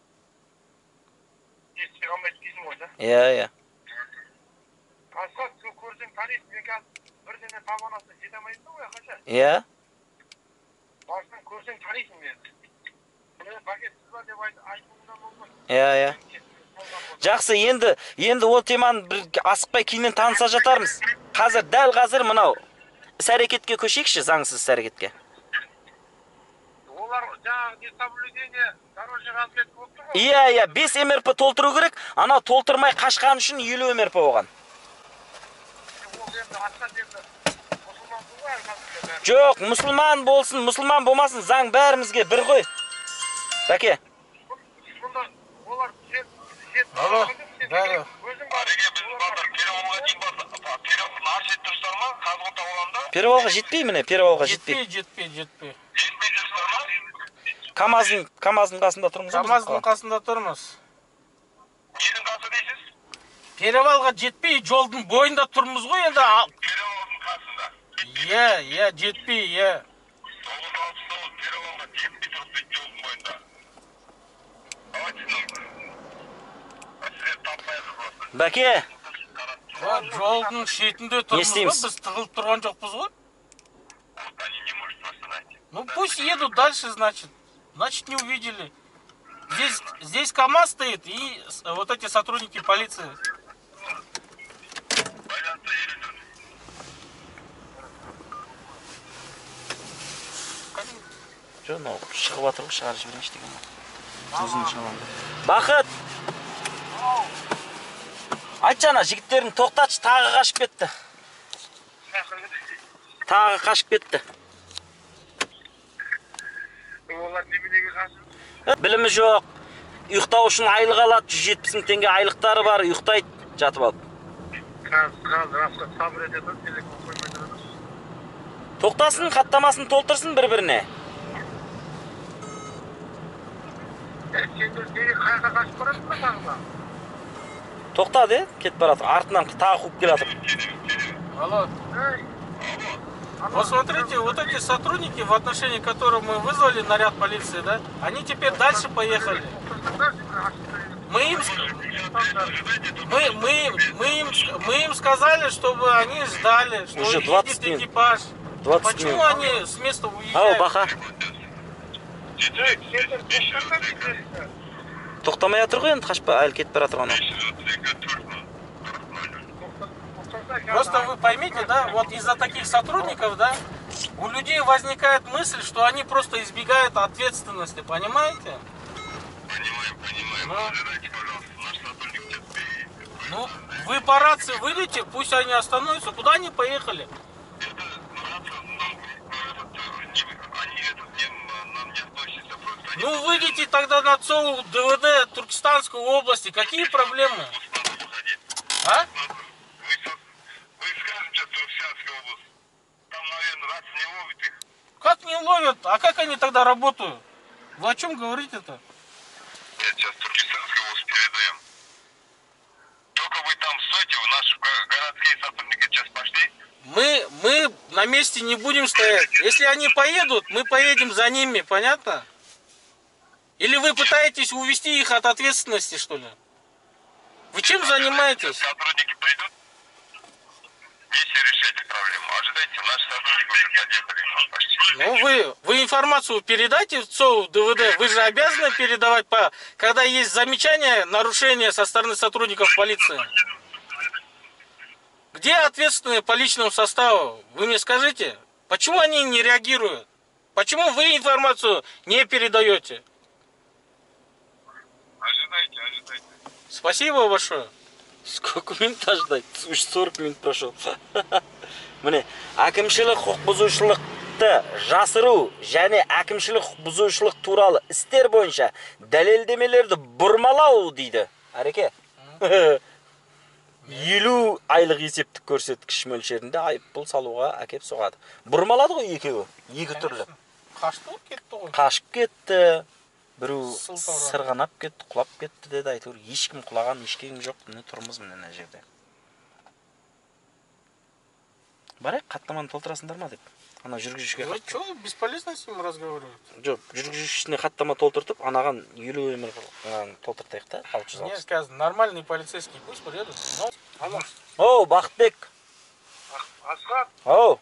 Естіге алмайды дейсің ғой да? Иә. Асқат, көрсең танисың, мен қазір бірдеңе табанасына жете алмайсың ғой, қанша? Иә. Басын көрсең танисың мен. Пакетсіз ба деп айтуыңдан болмайды. Иә. Жақсы, енді ол теманы бір асықпай кейіннен таныса жатармыз. Дәл қазір мынау іс-әрекетке көшейікші, заңсыз іс-әрекетке. Олар жаңағы несоблюдение дорожного разметки болып тұр ғой? Иә, 5 МРП толтыру керек, анау толтырмай қашқан үшін 50 МРП оған. Жоқ, мұсылман болсын, мұсылман болмасын, заң бәрімізге бір ғой. Бәке. Олар Перевалға жетпей міне, перевалға жетпей. Жетпей. КамАЗдың қасында тұрмыз. КамАЗдың қасында тұрмыз. Недің қасы дейсіз? Перевалға жетпей жолдың бойында тұрмыз ғой енді. Перевалдың қасында. Иә, жетпей, иә. Бәке, Жолдың шетінде тұрмыз ғой, біз тығылып тұрған жоқпыз ғой. Ну пусть едут дальше, значит. Значит, не увидели. Здесь КамАЗ стоит и вот эти сотрудники полиции. жоқ, мынау шығып жатыр ғой, шығарып жіберейінші деген. Өзін шамам. Бақыт! Айтшы ана, жігіттерін тоқтатшы, тағы қашып кетті. Тағы қашып кетті. Олар неменеге қашып? Білімі жоқ. Ұйықтау үшін айлық алады, 170 мың теңге айлықтары бар, ұйықтайды, жатып алып. Қазір асқа сабыр етеді, телефон қоймай тұрады. Тоқтасын, хаттамасын толтырсын бір-біріне. Сендер неге қайға қашып барасың ба тағы да? Тоқтады, кетіп барады. Артынан тағы қуып келатыр. Алло. Посмотрите, вот эти сотрудники, в отношении которых мы вызвали наряд полиции, да, они теперь дальше поехали. Мы им сказали, чтобы они ждали, что уже 20 едет экипаж. 20 Почему минут. они с места уезжают? Ау, Баха. Тоқтамай жатыр ғой, енді қашпа, әлі кетіп бара жатыр анау. Просто вы поймите, да, вот из-за таких сотрудников, да, у людей возникает мысль, что они просто избегают ответственности, понимаете? Понимаем. Ожидайте, пожалуйста, наш сотрудник сейчас приедет. Ну, вы по рации выйдите, пусть они остановятся. Куда они поехали? Ну, выйдите тогда на ЦОУ ДВД Туркестанской области. Какие проблемы? А? Вы скажете, сейчас Туркестанская область. Там, наверное, рация не ловит их. Как не ловят? А как они тогда работают? Вы о чем говорите-то? Нет, сейчас Туркестанскую область передаем. Только вы там стойте, наши городские сотрудники сейчас пошли. Мы на месте не будем стоять. Если они поедут, мы поедем за ними, понятно? Или вы пытаетесь увести их от ответственности, что ли? Вы чем занимаетесь? Сотрудники придут, вместе решайте проблему. Ожидайте, наши сотрудники уже подъехали почти. Ну, вы информацию передайте в ЦОУ ДВД. Вы же обязаны передавать, когда есть замечания, нарушения со стороны сотрудников полиции. Где ответственные по личному составу? Вы мне скажите, почему они не реагируют? Почему вы информацию не передаете? Ожидайте. Спасибо большое. Сколько минут ждать? Уже 40 минут прошел. Міне, әкімшілік құқық бұзушылықты жасыру және әкімшілік құқық бұзушылық туралы істер бойынша дәлелдемелерді бұрмалау дейді. Әреке. 50 айлық есептік көрсеткіш мөлшерінде айыппұл салуға әкеп соғады. Бұрмалады ғой екеуі, екі түрлі. Қашып кетті. Біреу сырғанап кетті, құлап кетті деді, айтыр. Ешкім құлаған, ешкім жоқ, міне тұрмыз міне жерде. Барай, қаттаманы толтырасыңдар ма деп. Ана жүргізушіге. Вы что, бесполезно с ним разговаривать? Жоқ, жүргізушісіне қаттама толтыртып, анаған 50 өмір толтыртайық та, 600. Мне сказано, нормальный полицейский, пусть приедут. Алло. Оу, Бақытбек. Асхат. Оу.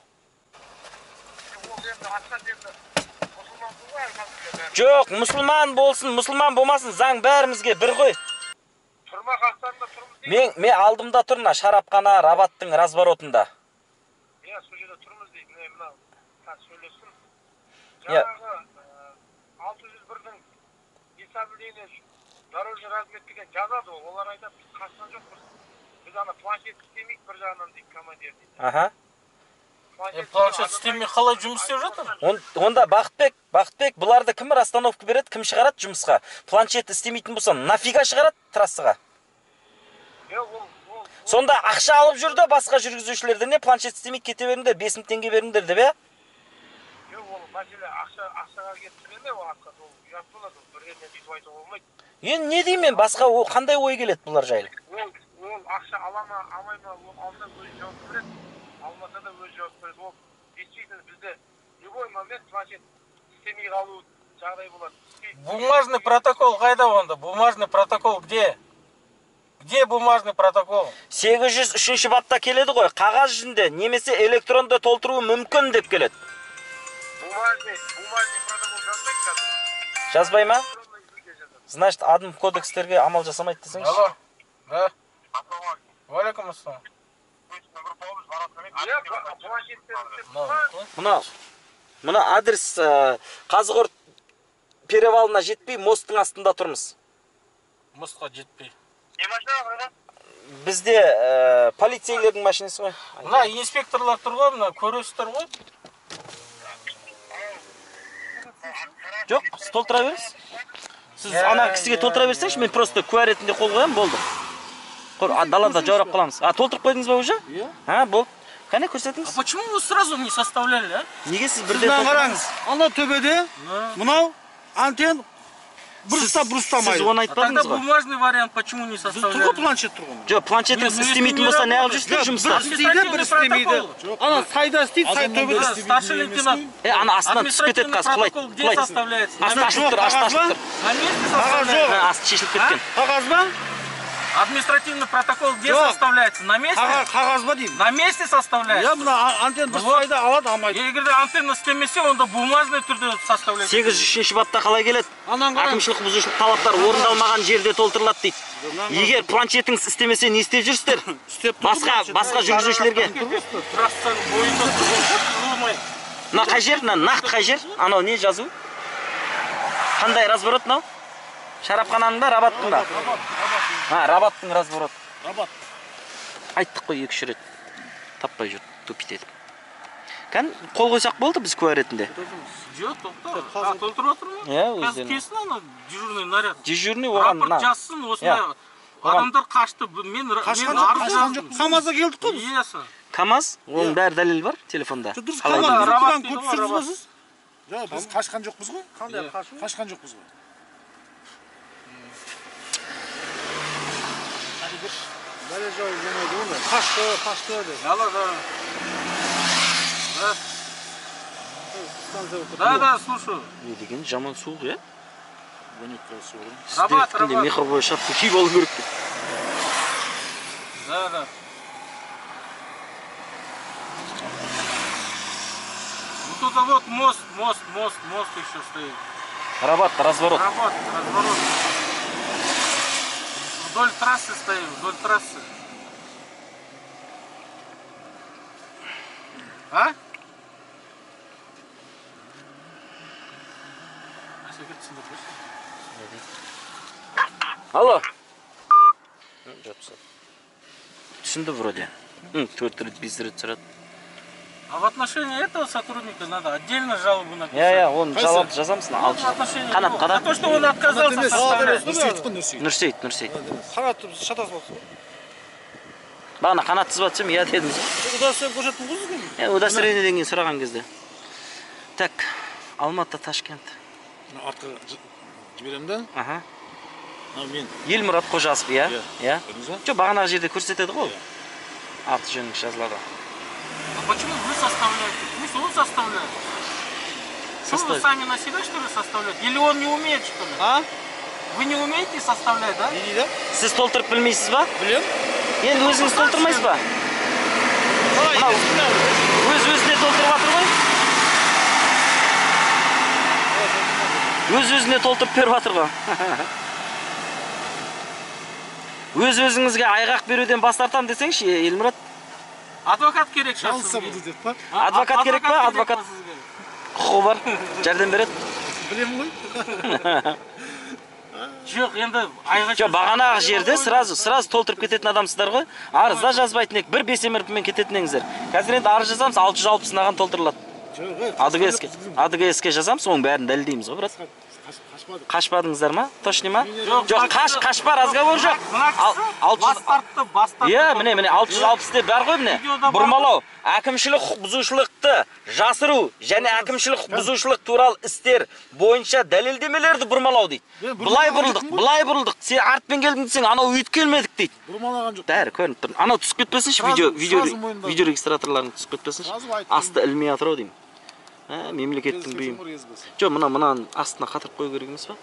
Жоқ, мұсылман болсын, мұсылман болмасын, заң бәрімізге бір ғой. Тұрма қастарында тұрмыз деймін. Мен алдымда тұрмын, шарапхана Рабаттың разворотында. Иә, сол жерде тұрмыз деймін. Мына сөйлесін. Иә. Жаңағы 601-дің есабление дорожный размет деген жазады, олар айтады, қасынан жоқпыз. Біз ана планшет істемейік бір жағынан дейді командир дейді. Аха. Планшет істемей қалай жұмыс істеп жатыр? Онда Бақытбек, бұларды кім расстановка береді, кім шығарады жұмысқа? Планшет істемейтін болса, нафига шығарады трассаға? Сонда ақша алып жүрді басқа жүргізушілерден не планшет істемейді кете беріңдер, 5 мың теңге беріңдер деп, е? Жоқ, ол мәселе ақшаға кетті ол ақша, ол ұят болады, бір жерден бүйтіп айтуға болмайды. Енді не деймін, басқа қандай ой келеді бұлар жайлы? Ол ақша ала ма, алмай ма, ол алда өз жауап береді. Алмаса да өз жауап береді. Ол действительно бізде любой момент планшет істемей қалу жағдай болады. Бумажный протокол қайда онда? Бумажный протокол где? Где бумажный протокол? 803 бапта келеді ғой, қағаз жүзінде немесе электронда толтыруы мүмкін деп келеді. Бумажный протокол жазбайды қазір. Жазбай ма? Значит, адым кодекстерге амал жасамайды десеңші. Алло. Да. Валикум ассалам. Мына адрес Қазығұрт перевалына жетпей, мосттың астында тұрмыз. Мостқа жетпей. Не машина? Бізде полицейлердің машинасы ғой. Мына инспекторлар тұр ғой, мына көресіздер ғой. Жоқ, сіз толтыра беріңіз. Сіз ана кісіге толтыра берсеңші, мен просто куә ретінде қол қоямын, болды. Далада жаурап қаламыз. Толтырып қойдыңыз ба уже? Иә. Болды. Қане көрсетіңіз. А почему вы сразу не составляли, а? Неге сіз бірден Сізден толтырдыңыз? қараңыз. Ана төбеде, мынау антен бұрыстамайды. Сіз оны А тогда айтпадыңыз ғой. бумажный вариант почему не Тұрғы составляли? планшет тұрғын. Жоқ, планшетіңіз істемейтін болса, не қылып жүрсіздер жұмыста? Бір істейді, бір істемейді. Ана сайда істейді, сай төбеде. Старший лейтенант. Ана астынан түсіп кетеді қазір, Протокол где составляется? Асты ашылып тұр, асты ашылып тұр. На месте Қағаз составляется. жоқ. Асты шешіліп кеткен. Қағаз ба? Административный протокол где Жоқ. составляется? На месте? Қағаз ба деймін. На месте составляется? Я мына антен бір сайда алады, алмайды. Егер де антенна істемесе, онда бумажный түрде составляется. 803 бапта қалай келеді? Анан қараңыз. Әкімшілік бұзушылық талаптар орындалмаған жерде толтырылады дейді. Егер планшетіңіз істемесе, не істеп жүрсіздер? Істеп тұрды. Басқа жүргізушілерге. Трассаның бойында тұрмай. Мына қай жер? Нақты қай жер? Анау не жазу? Қандай разворот мынау? Шарапхананың ба, Рабаттың ба? Рабаттың разворот. Рабат. Айттық қой 2-3 рет. Таппай жүр, тупит етіп. Кән қол қойсақ болды біз куә ретінде. Жоқ, тоқта. Толтырып отыр ма? Иә, Қазір өздеріне. келсін ана дежурный наряд. Дежурный оған Рапорт жазсын, осындай адамдар қашты. Мен арыз жаздым. КамАЗға келдік қой біз. Иесі. КамАЗ, оның бәрі дәлел бар телефонда. Дұрыс, Қалай КамАЗ дәлел? Рабат түркідан дейді көп ғой, түсірдіңіз ба Рабат. сіз? Жоқ, біз қашқан жоқпыз ғой. Қандай қашу? Қашқан жоқпыз ғой. Бәле жау демейді ондай. Қашты деп. Алло, да. Да, слушаю. Не деген жаман суық, иә? Рабат, Сіздер Рабат. мехровой шапка киіп алу керек. Да. Вот это вот мост еще стоит. Рабат, разворот. Разворот. Вдоль трассы стоим, вдоль трассы. А? Алло. Түсінді вроде. 4 рет, 5 рет сұрады. А в отношении этого сотрудника надо отдельно жалобу написать. Иә, оны жалоб жазамыз. В отношении Қанат, него. қанат. За то, что он отказался составлять. Нұрсейт. Қанат шатасып алды. Бағана қанат тізбатсам, иә дедіңіз. Удастырып көрсеттің ғой. Удостоверениеден кейін сұраған кезде. Так, Алматы, Ташкент. Артқа жіберем да? Аха. Мен. Елмұрат Қожасов, иә? Иә. Көрдіңіз ба? Жоқ, бағанағы жерде көрсетеді ғой. Аты жөнің жазылады. А почему вы составляете? Пусть он составляет. Что вы сами на себя, что ли, составляете? Или он не умеет, что ли? А? Вы не умеете составлять, да? Не дейді? Сіз толтырып білмейсіз ба? Білем. Енді өзіңіз толтырмайсыз ба? Мынау өз-өзіне толтырып жатыр ғой? Өз-өзіне толтырып беріп жатыр ғой. Өз-өзіңізге айғақ беруден бас тартам десеңші, Елмұрат. Адвокат керек сейчас. Жалса буду деп па? Адвокат керек па? Адвокат құқы бар, жәрдем береді. Білем ғой. Жоқ, енді айға... Жоқ, бағанағы жерде сразу толтырып кететін адамсыздар ғой. Арызда жазбайтын ек, бір бесемірпімен кететін еңіздер. Қазір енді арыз жазамыз, 660 сынаған толтырылады. АДГС-ке жазамыз, оның бәрін дәлелдейміз ғой, брат. Қашпадыңыздар ма? Точно ма? Жоқ, қашпа разговор жоқ. Бас тартты, бас тартты. Иә, міне 660 бар ғой міне. Бұрмалау, әкімшілік құқық бұзушылықты жасыру және әкімшілік құқық бұзушылық туралы істер бойынша дәлелдемелерді бұрмалау дейді. Былай бұрылдық. Сен артпен келдің десең, анау өйтіп келмедік дейді. Бұрмалаған жоқ. Бәрі көрініп тұр. Анау түсіп кетпесінші, видео регистраторларың түсіп кетпесінші. Асты ілмей атырау деймін. Мемлекеттің бүйім. Жоқ, мұнан астына қатырып қой керек емес па?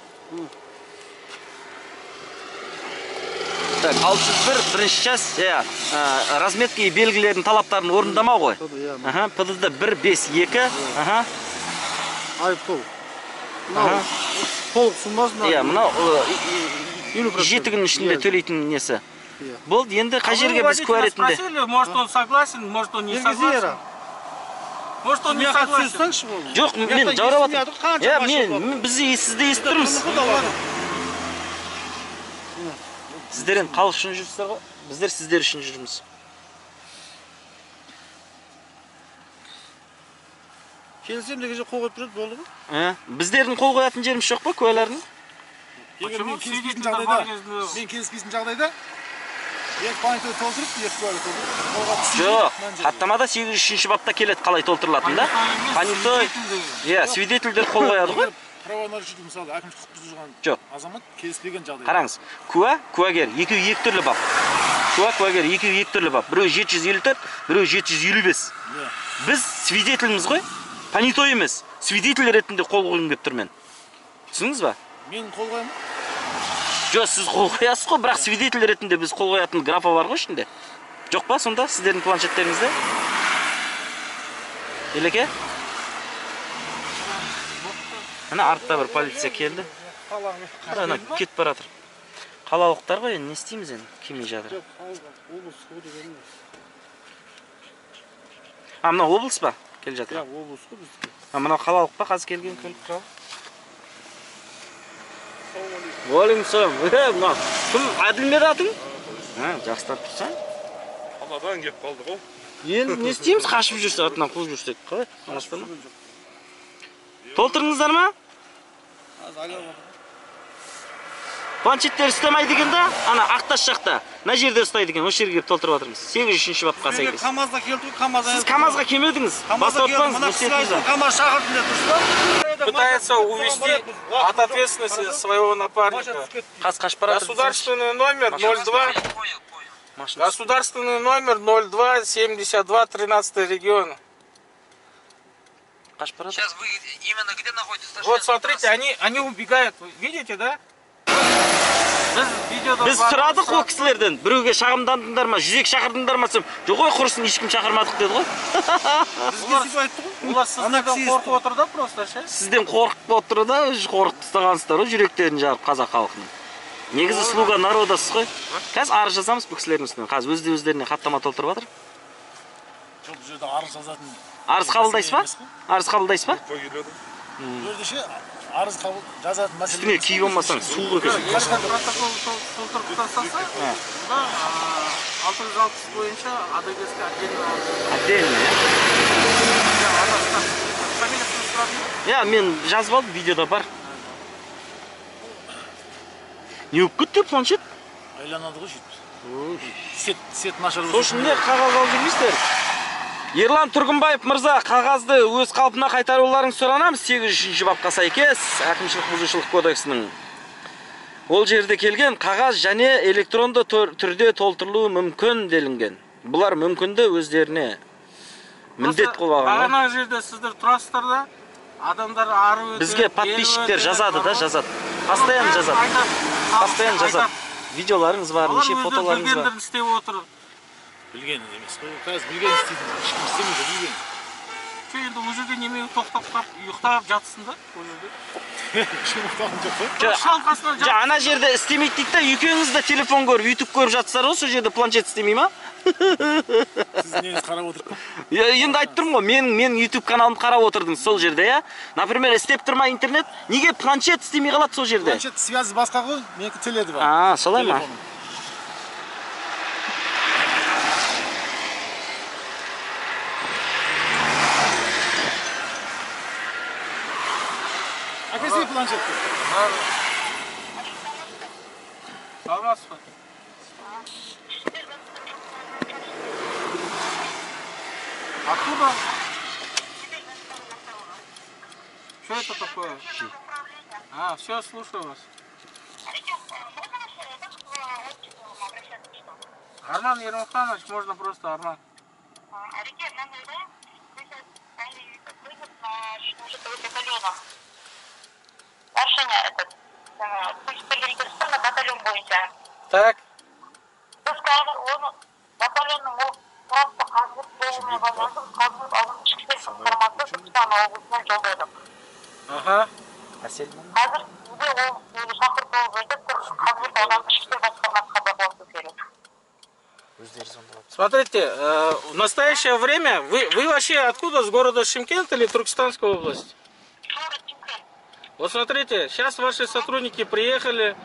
Так, 601 бірінші час, разметка белгілердің талаптарын орындамау ғой. ПДД 152. Айыппұл. Толық суммасын. Мынау жетігінің ішінде төлейтін несі. Болды, енді қай жерге біз куә ретінде? Может он согласен, может он не согласен. Может он не согласен. Жоқ, мен жаурап атырмын. Біз сізді естіп тұрмыз. Сіздер енді халық үшін жүрсіздер ғой. Біздер сіздер үшін жүрміз. Келсем деген қол қойып тұрады, болды ғой? Біздердің қол қоятын жеріміз жоқ па, куәлардың? Егер мен келіспейтін жағдайда, екі панкті толтырып, екі куәлі толтырып. Жоқ, хаттамада 803 бапта келеді қалай толтырылатын да. Понятой, свидетельдер қол қояды ғой. Правонарушитель, мысалы, әкімшілік құқық бұзған азамат келіспеген жағдайда. Қараңыз, куәгер екі түрлі бап. Куәгер екі түрлі бап. Біреу 754, біреу 755. Біз свидетельміз ғой, понятой емес. Свидетель ретінде қол қойғым келіп тұр мен. Түсініңіз ба? Мен қол қоямын? Жоқ, сіз қол қоясыз ғой, бірақ свидетель ретінде біз қол қоятын графа бар ғой ішінде. Жоқ па, сонда сіздердің планшеттеріңізде? Елеке? Ана артта бір полиция келді. Ана кетіп баратыр. Қалалықтар ғой, не істейміз енді? Келмей жатыр. Мына облыс па? Келе жатыр. Облыс қой біздікі. Мына қалалық па қазір келген көлік құралы? Уалейкумассалам. Кім Әділмет атың? Жақсылап тұрсаң? Қаладан кеп қалды ғой. Енді не істейміз? Қашып жүрсе, артынан қуып жүрсек. Қалай? Толтырыңыздар ма? Планшеттер ұстамайды екен да, ана ақташ жақта. Мына жерде ұстайды екен, осы жерге толтырып жатырмыз. 803 бапқа сәйкес. КамАЗға келді, КамАЗға. Сіз КамАЗға келмедіңіз. Бастап отпаңыз, не істедіңіз? КамАЗ шақырдым деп тұрсыз. Пытается увести от ответственности своего напарника. Государственный номер 02. Государственный номер 02 72 13 региона. Сейчас вы именно где находитесь? Вот смотрите, они убегают. Видите, да? Біз сұрадық ол кісілерден. Біреуге шағымдандыңдар ма, 102 шақырдыңдар ма? Жоқ ой, құрысын ешкім шақырмадық деді ғой. Бізге сөйтіп айтты ғой. Олар сізден қорқып отыр да просто, ше? Сізден қорқып отыр да, қорқып ұстағансыздар ғой, жүректерін жарып қазақ халқының. Негізі слуга народасыз ғой. Қазір арыз жазамыз бұл кісілердің үстінен. Қазір өздеріне хаттама толтырып жатыр. Жоқ, бұл жерде арыз жазатын. Арыз қабылдайсыз ба? Арыз қабылдайсыз ба? Жердеше арыз жазатын мәселе. Үстіңе киіп болмасаң суық екен. Протокол толтырып тастаса, 660 бойынша АДГСке отдельно. Мен жазып алдым, видеода бар. Не болып кетті планшет? Айланады ғой сөйтіп. Сет нашар өсіп. Сосын не қағаз алып жүрмейсіздер? Ерлан Тұрғынбаев мырза, қағазды өз қалпына қайтаруларын сұранамыз 803 бапқа сәйкес әкімшілік бұзушылық кодексінің. Ол жерде келген қағаз және электронды түрде толтырылуы мүмкін делінген. Бұлар мүмкінді өздеріне міндет қылған. Ана жерде сіздер тұрасыздар да, адамдар ары өтеді. Бізге подписчиктер жазады да, жазады. Постоянно жазады. Постоянно жазады. Видеоларыңыз бар, неше фотоларыңыз бар. Білгендерін істеп отыр. Білген емес қой. Қазір білген істейді. Ешкім істемейді, білген. Енді ол жерде немен тоқтап қалып, ұйықтап жатсың да, ол жерде. Ешкім ұйықтаған жоқ қой. Ана жерде істемейді дейді да, екеуіңіз де телефон көріп, YouTube көріп жатсыздар ғой, сол жерде планшет істемей ма? Сіз неңіз қарап отырып па? Енді айтып тұрмын ғой, мен YouTube каналымды қарап отырдым сол жерде, я. Например, істеп тұрма интернет, неге планшет істемей қалады сол жерде? Планшет связь басқа ғой, менікі теледі бар. Солай ма? Әкесі планшетті. Саламатсыз ба? Откуда? Что это такое? А, все, слушаю вас. Арман Ермуханович, можно просто Арман. Так. Ага. Смотрите, в настоящее время вы вообще откуда? С города Шымкент или Туркестанской области? Вот смотрите, сейчас ваши сотрудники приехали,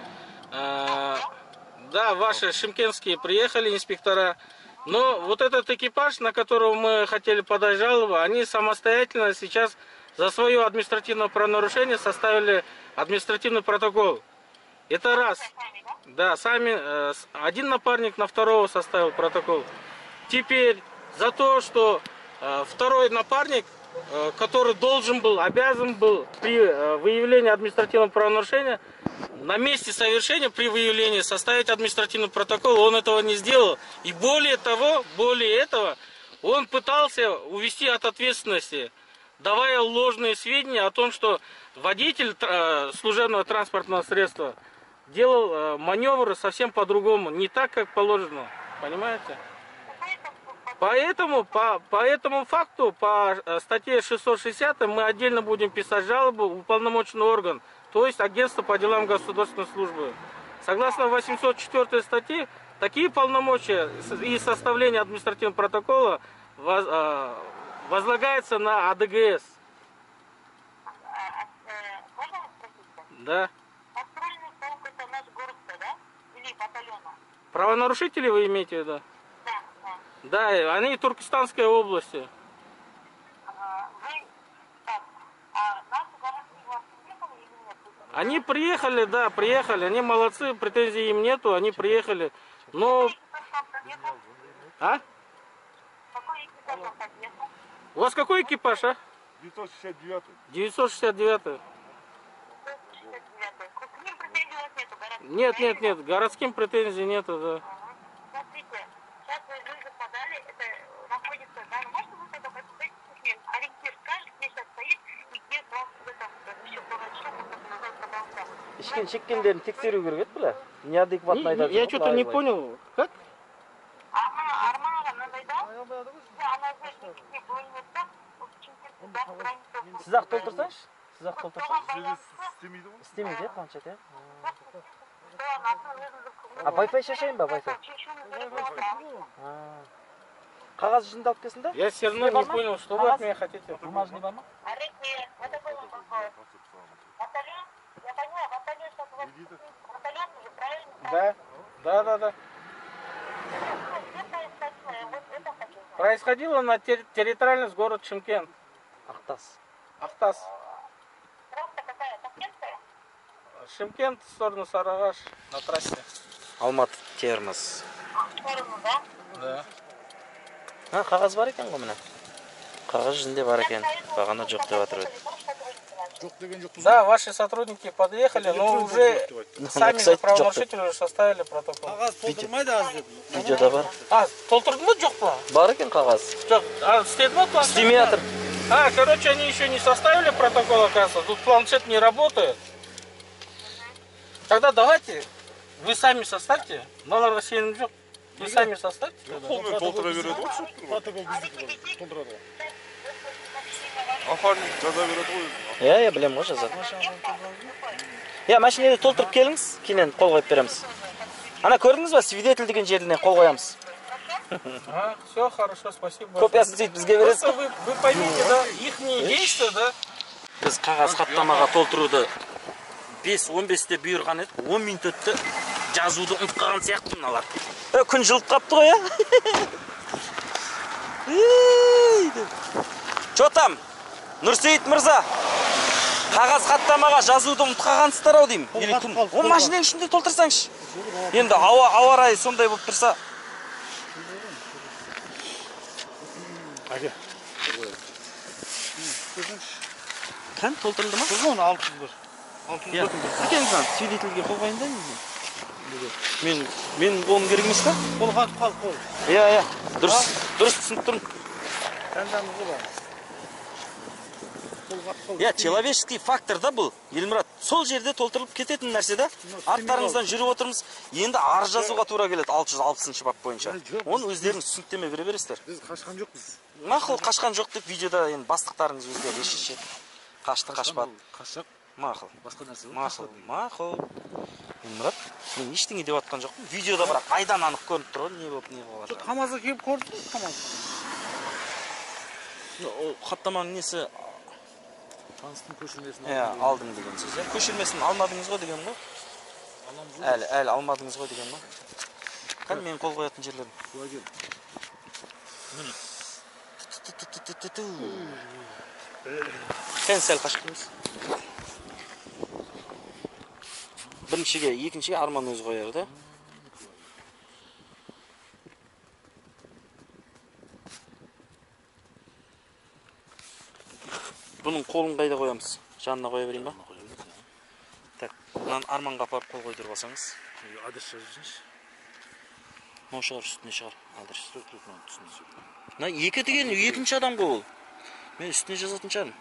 да, ваши шымкентские приехали, инспектора. Но вот этот экипаж, на которого мы хотели подать жалобу, они самостоятельно сейчас за свое административное правонарушение составили административный протокол. Это раз. Да, сами, один напарник на второго составил протокол. Теперь за то, что второй напарник, который должен был, обязан был при выявлении административного правонарушения, на месте совершения при выявлении составить административный протокол, он этого не сделал. И более этого, он пытался увести от ответственности, давая ложные сведения о том, что водитель служебного транспортного средства делал маневры совсем по-другому, не так, как положено. Понимаете? Поэтому по этому факту, по статье 660, мы отдельно будем писать жалобу в уполномоченный орган, то есть агентство по делам государственной службы. Согласно 804 статье, такие полномочия и составление административного протокола возлагается на АДГС. Да. Правонарушители вы имеете в виду? Да, они Туркестанской области. Они приехали, да, приехали. Они молодцы, претензий им нету, они приехали. Но... А? У вас какой экипаж, а? 969. 969. Нет, городским претензий нету, да. Смотрите, сейчас вы подали, это находится, да, можно вы тогда ориентир скажете, где сейчас стоит, и где вас еще Ишкен шеккендерин тексерүү керек еді біле? Неадекватно айтады. Я что-то не понял. Как? Сіз ақ толтырсаңыз? Сіз ақ толтырсаңыз? Істемейді, планшет, е? А Wi-Fi шашайын ба, Wi-Fi? Қағаз жинды алып келсін да? Я все равно не понял, что вы от меня хотите. Бумажный бар ма? Да. Происходило на территориальность город Шымкент. Ахтас. Шымкент в сторону Сарыағаш на трассе. Алматы Термос. Да. Қағаз бар екен ғой міне. Қағаз жүзінде бар екен. Бағана жоқ деп жатыр еді. Да, ваши сотрудники подъехали, но уже сами за правонарушители уже составили протокол. Қағаз толтырмайды аз деді. Видеода бар. Толтырды ма, жоқ па? Бар екен қағаз. Жоқ, істеді ма планшет? Істемей жатыр. Короче, они еще не составили протокол, оказывается. Тут планшет не работает. Тогда давайте, вы сами составьте. Мало сенім жоқ. Вы сами составьте. Қолмен толтыра береді ғой. Протокол біздікі толтырады ғой. Напарник жаза береді ғой. Я білем ғой жазады. Машинеде толтырып келіңіз, кейін қол қойып береміз. Ана көрдіңіз ба, свидетель деген жеріне қол қоямыз. Все хорошо, спасибо. Копиясын сөйтіп бізге бересіз. Просто вы поймите, да, их действия, да? Біз қағаз хаттамаға толтыруды 5-15-те бұйырған еді, 10 минут өтті, жазуды ұмытып қалған сияқты мыналар. Күн жылып қапты ғой, Че там? Нұрсейіт мырза? Қағаз хаттамаға жазуды ұмытқағансыздар ау деймін. Или кім? О, машинаның ішінде толтырсаңшы. Енді ауа райы сондай болып тұрса. Әке. Қан толтырылды ма? Бұл оны 600 Иә. Екен сан, свидетельге қол қойын да мен қолым керек емес па? Қол қатып қалып қол. Иә. Дұрыс түсініп тұрмын. Таңдамыз ғой. Иә, человеческий фактор да бұл. Елмұрат, сол жерде толтырылып кететін нәрсе да. Арттарыңыздан жүріп отырмыз. Енді арыз жазуға тура келеді 660-шы бап бойынша. Оны өздеріңіз түсініктеме бере бересіздер. Біз қашқан жоқпыз. Мақұл, қашқан жоқ деп видеода енді бастықтарыңыз өздері шешеді. Қашты, қашпады. Қашақ. Мақұл. Басқа нәрсе. Мақұл. Елмұрат, мен ештеңе деп атқан жоқпын. Видеода бірақ айдан анық көрініп тұр ғой, не болып не болады. Қамазға келіп көрді, қамаз. Ол хаттаманың несі? Таныстың көшірмесін алдым деген сөз. Көшірмесін алмадыңыз ғой деген ғой? Әлі алмадыңыз ғой деген ғой? Қан мен қол қоятын жерлерім. Куәгер. Сен сәл қашқымыз. Біріншіге, екіншіге арман өз қояр да. Бұның қолын қайда қоямыз? Жанына қоя берейін ба? Так, бұнан арманға апарып қол қойдырып алсаңыз. Адрес жазыңызшы. Мынау шығар, үстіне шығар. Адрес. Екі деген екінші адам ғой ол. Мен үстіне жазатын шығармын.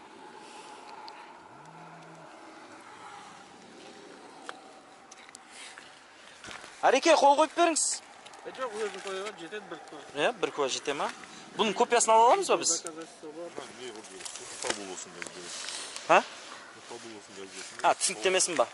Әреке, қол қойып беріңіз. Жоқ, өзін қойған жетеді бір куә. Бір куә жете ма? Бұның копиясын ала аламыз ба біз? Түсініктемесін ба?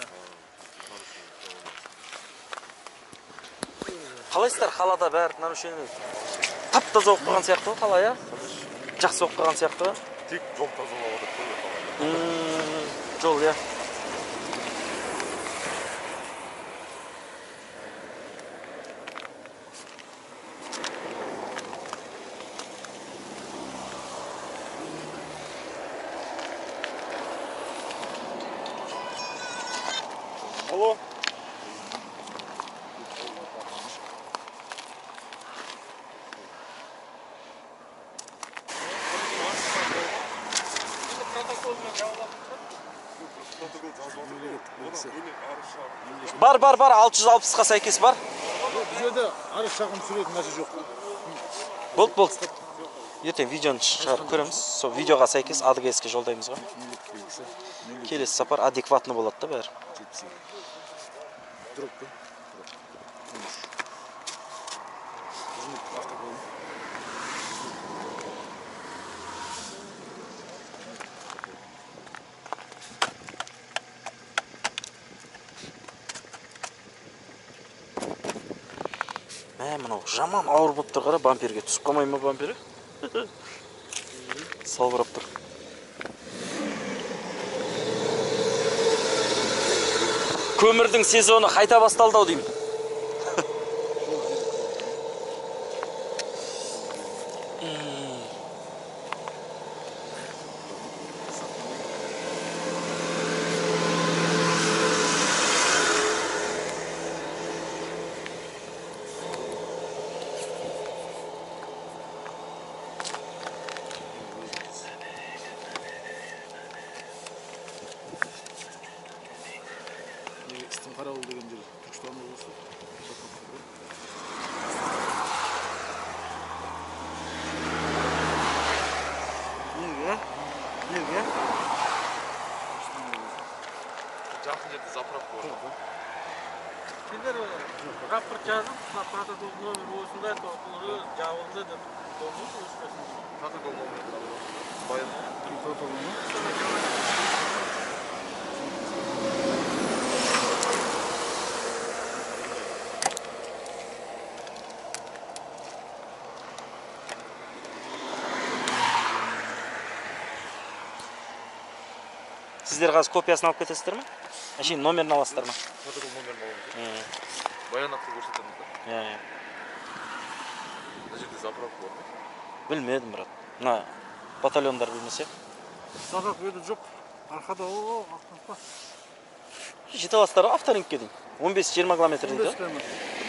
Қалайсыздар, қалада бәрі нарушение? Тап-таза оқып қалған сияқты ғой, қалай, жақсы оқып қалған сияқты ғой? Тек жол тазалап отырып жол, иә. Алло. Бар, 660-қа сәйкес бар. Бұл жерде арыз шағым сүретін нәрсе жоқ. Болды. Ертең видеоны шығарып көреміз. Сол видеоға сәйкес АДГС-ке жолдаймыз ғой. Келесі сапар адекватны болады да бәрі. Дроппы. Мынау жаман ауыр болып тұр қара, бамперге түсіп қалмай ма бампері? Салбырап тұр. Көмірдің сезоны қайта басталды ау деймін. Қарауыл деген жер Түркістан облысы. Неге? Жақын жерде заправка бар. Сендер рапорт жазып, протокол номер осындай толтырылды, жабылды деп толтырды өшкесін. Протокол номер баян. Протокол номер. Сіздер қазір копиясын алып кетесіздер ме? Әшейін номерін аласыздар ма? Протокол номерін аламыз. Баянатты көрсетеміз да. Иә. Мына жерде заправка бар ма? Білмедім, брат. Мына батальондар білмесе. Заправка еді жоқ. Арқада о, ақпа. Жете аласыздар ғой авторингке дейін. 15-20 километр дейді. 15 километр.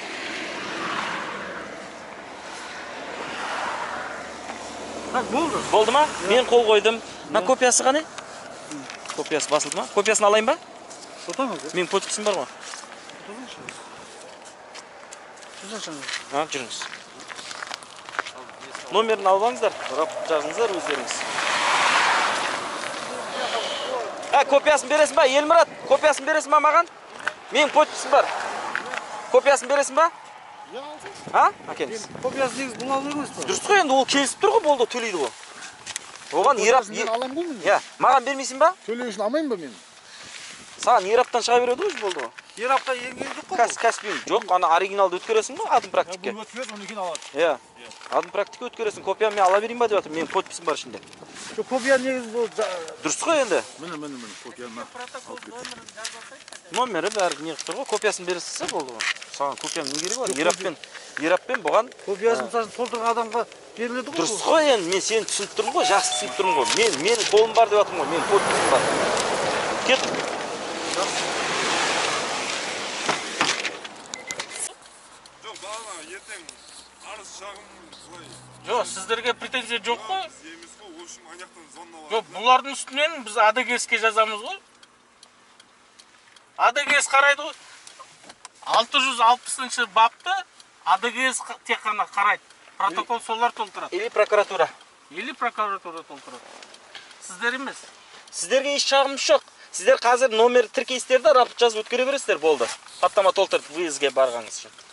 Так, болды. Болды ма? Мен қол қойдым. Мына копиясы қане? Копиясы басылды ма? Копиясын алайын ба? Сотамыз. Мен подписім бар ма? Жүріңіз. Номерін алып алыңыздар, рапорт жазыңыздар өздеріңіз. Копиясын бересің ба? Елмұрат, копиясын бересің ба маған? Мен подписім бар. Копиясын бересің ба? Әкеңіз. Копиясы негіз бұл алу емес па? Дұрыс қой, енді ол келісіп тұр ғой, болды, төлейді ғой. Оған Ирап... Мен алам ғой мен. Маған бермейсің ба? Төлеу үшін алмайын ба мен? Саған Ираптан шыға береді ғой, болды ғой. Ирапқа енгені жоқ қой. Каспиин жоқ, ана оригиналды өткересің ғой, адым практикке. Бұл өткересің, оны кейін алады. Адым практикке өткересің, копияны мен ала берейін ба деп жатыр, менің подписім бар ішінде. Копия негіз бұл... Дұрыс қой енді. Міне, копияны. Номері бәрі не қып тұр ғой, копиясын бересіз болды ғой. Саған копияның не керек бар? Ираппен бұған... Копиясын мысалы толтырған адамға беріледі ғой. Дұрыс қой енді, мен сені түсініп тұрмын ғой, жақсы түсініп тұрмын ғой. Мен қолым бар деп жатырмын ғой, менің подписім бар. Кет. Жоқ, бағана ертең арыз шағым былай. Жоқ, сіздерге претензия жоқ қой? Емес қой, ол үшін аяқтан зонна бар. Жоқ, бұлардың үстінен біз АДГС-ке жазамыз ғой. АДГС қарайды ғой. 660-шы бапты АДГС тек қана қарайды. Протокол солар толтырады. Или прокуратура. Или прокуратура толтырады. Сіздер емес. Сіздерге еш шағымыз жоқ. Сіздер қазір номер тіркейсіздер де рапорт жазып өткере бересіздер, болды. Хаттама толтырып выездге барғаныңыз үшін.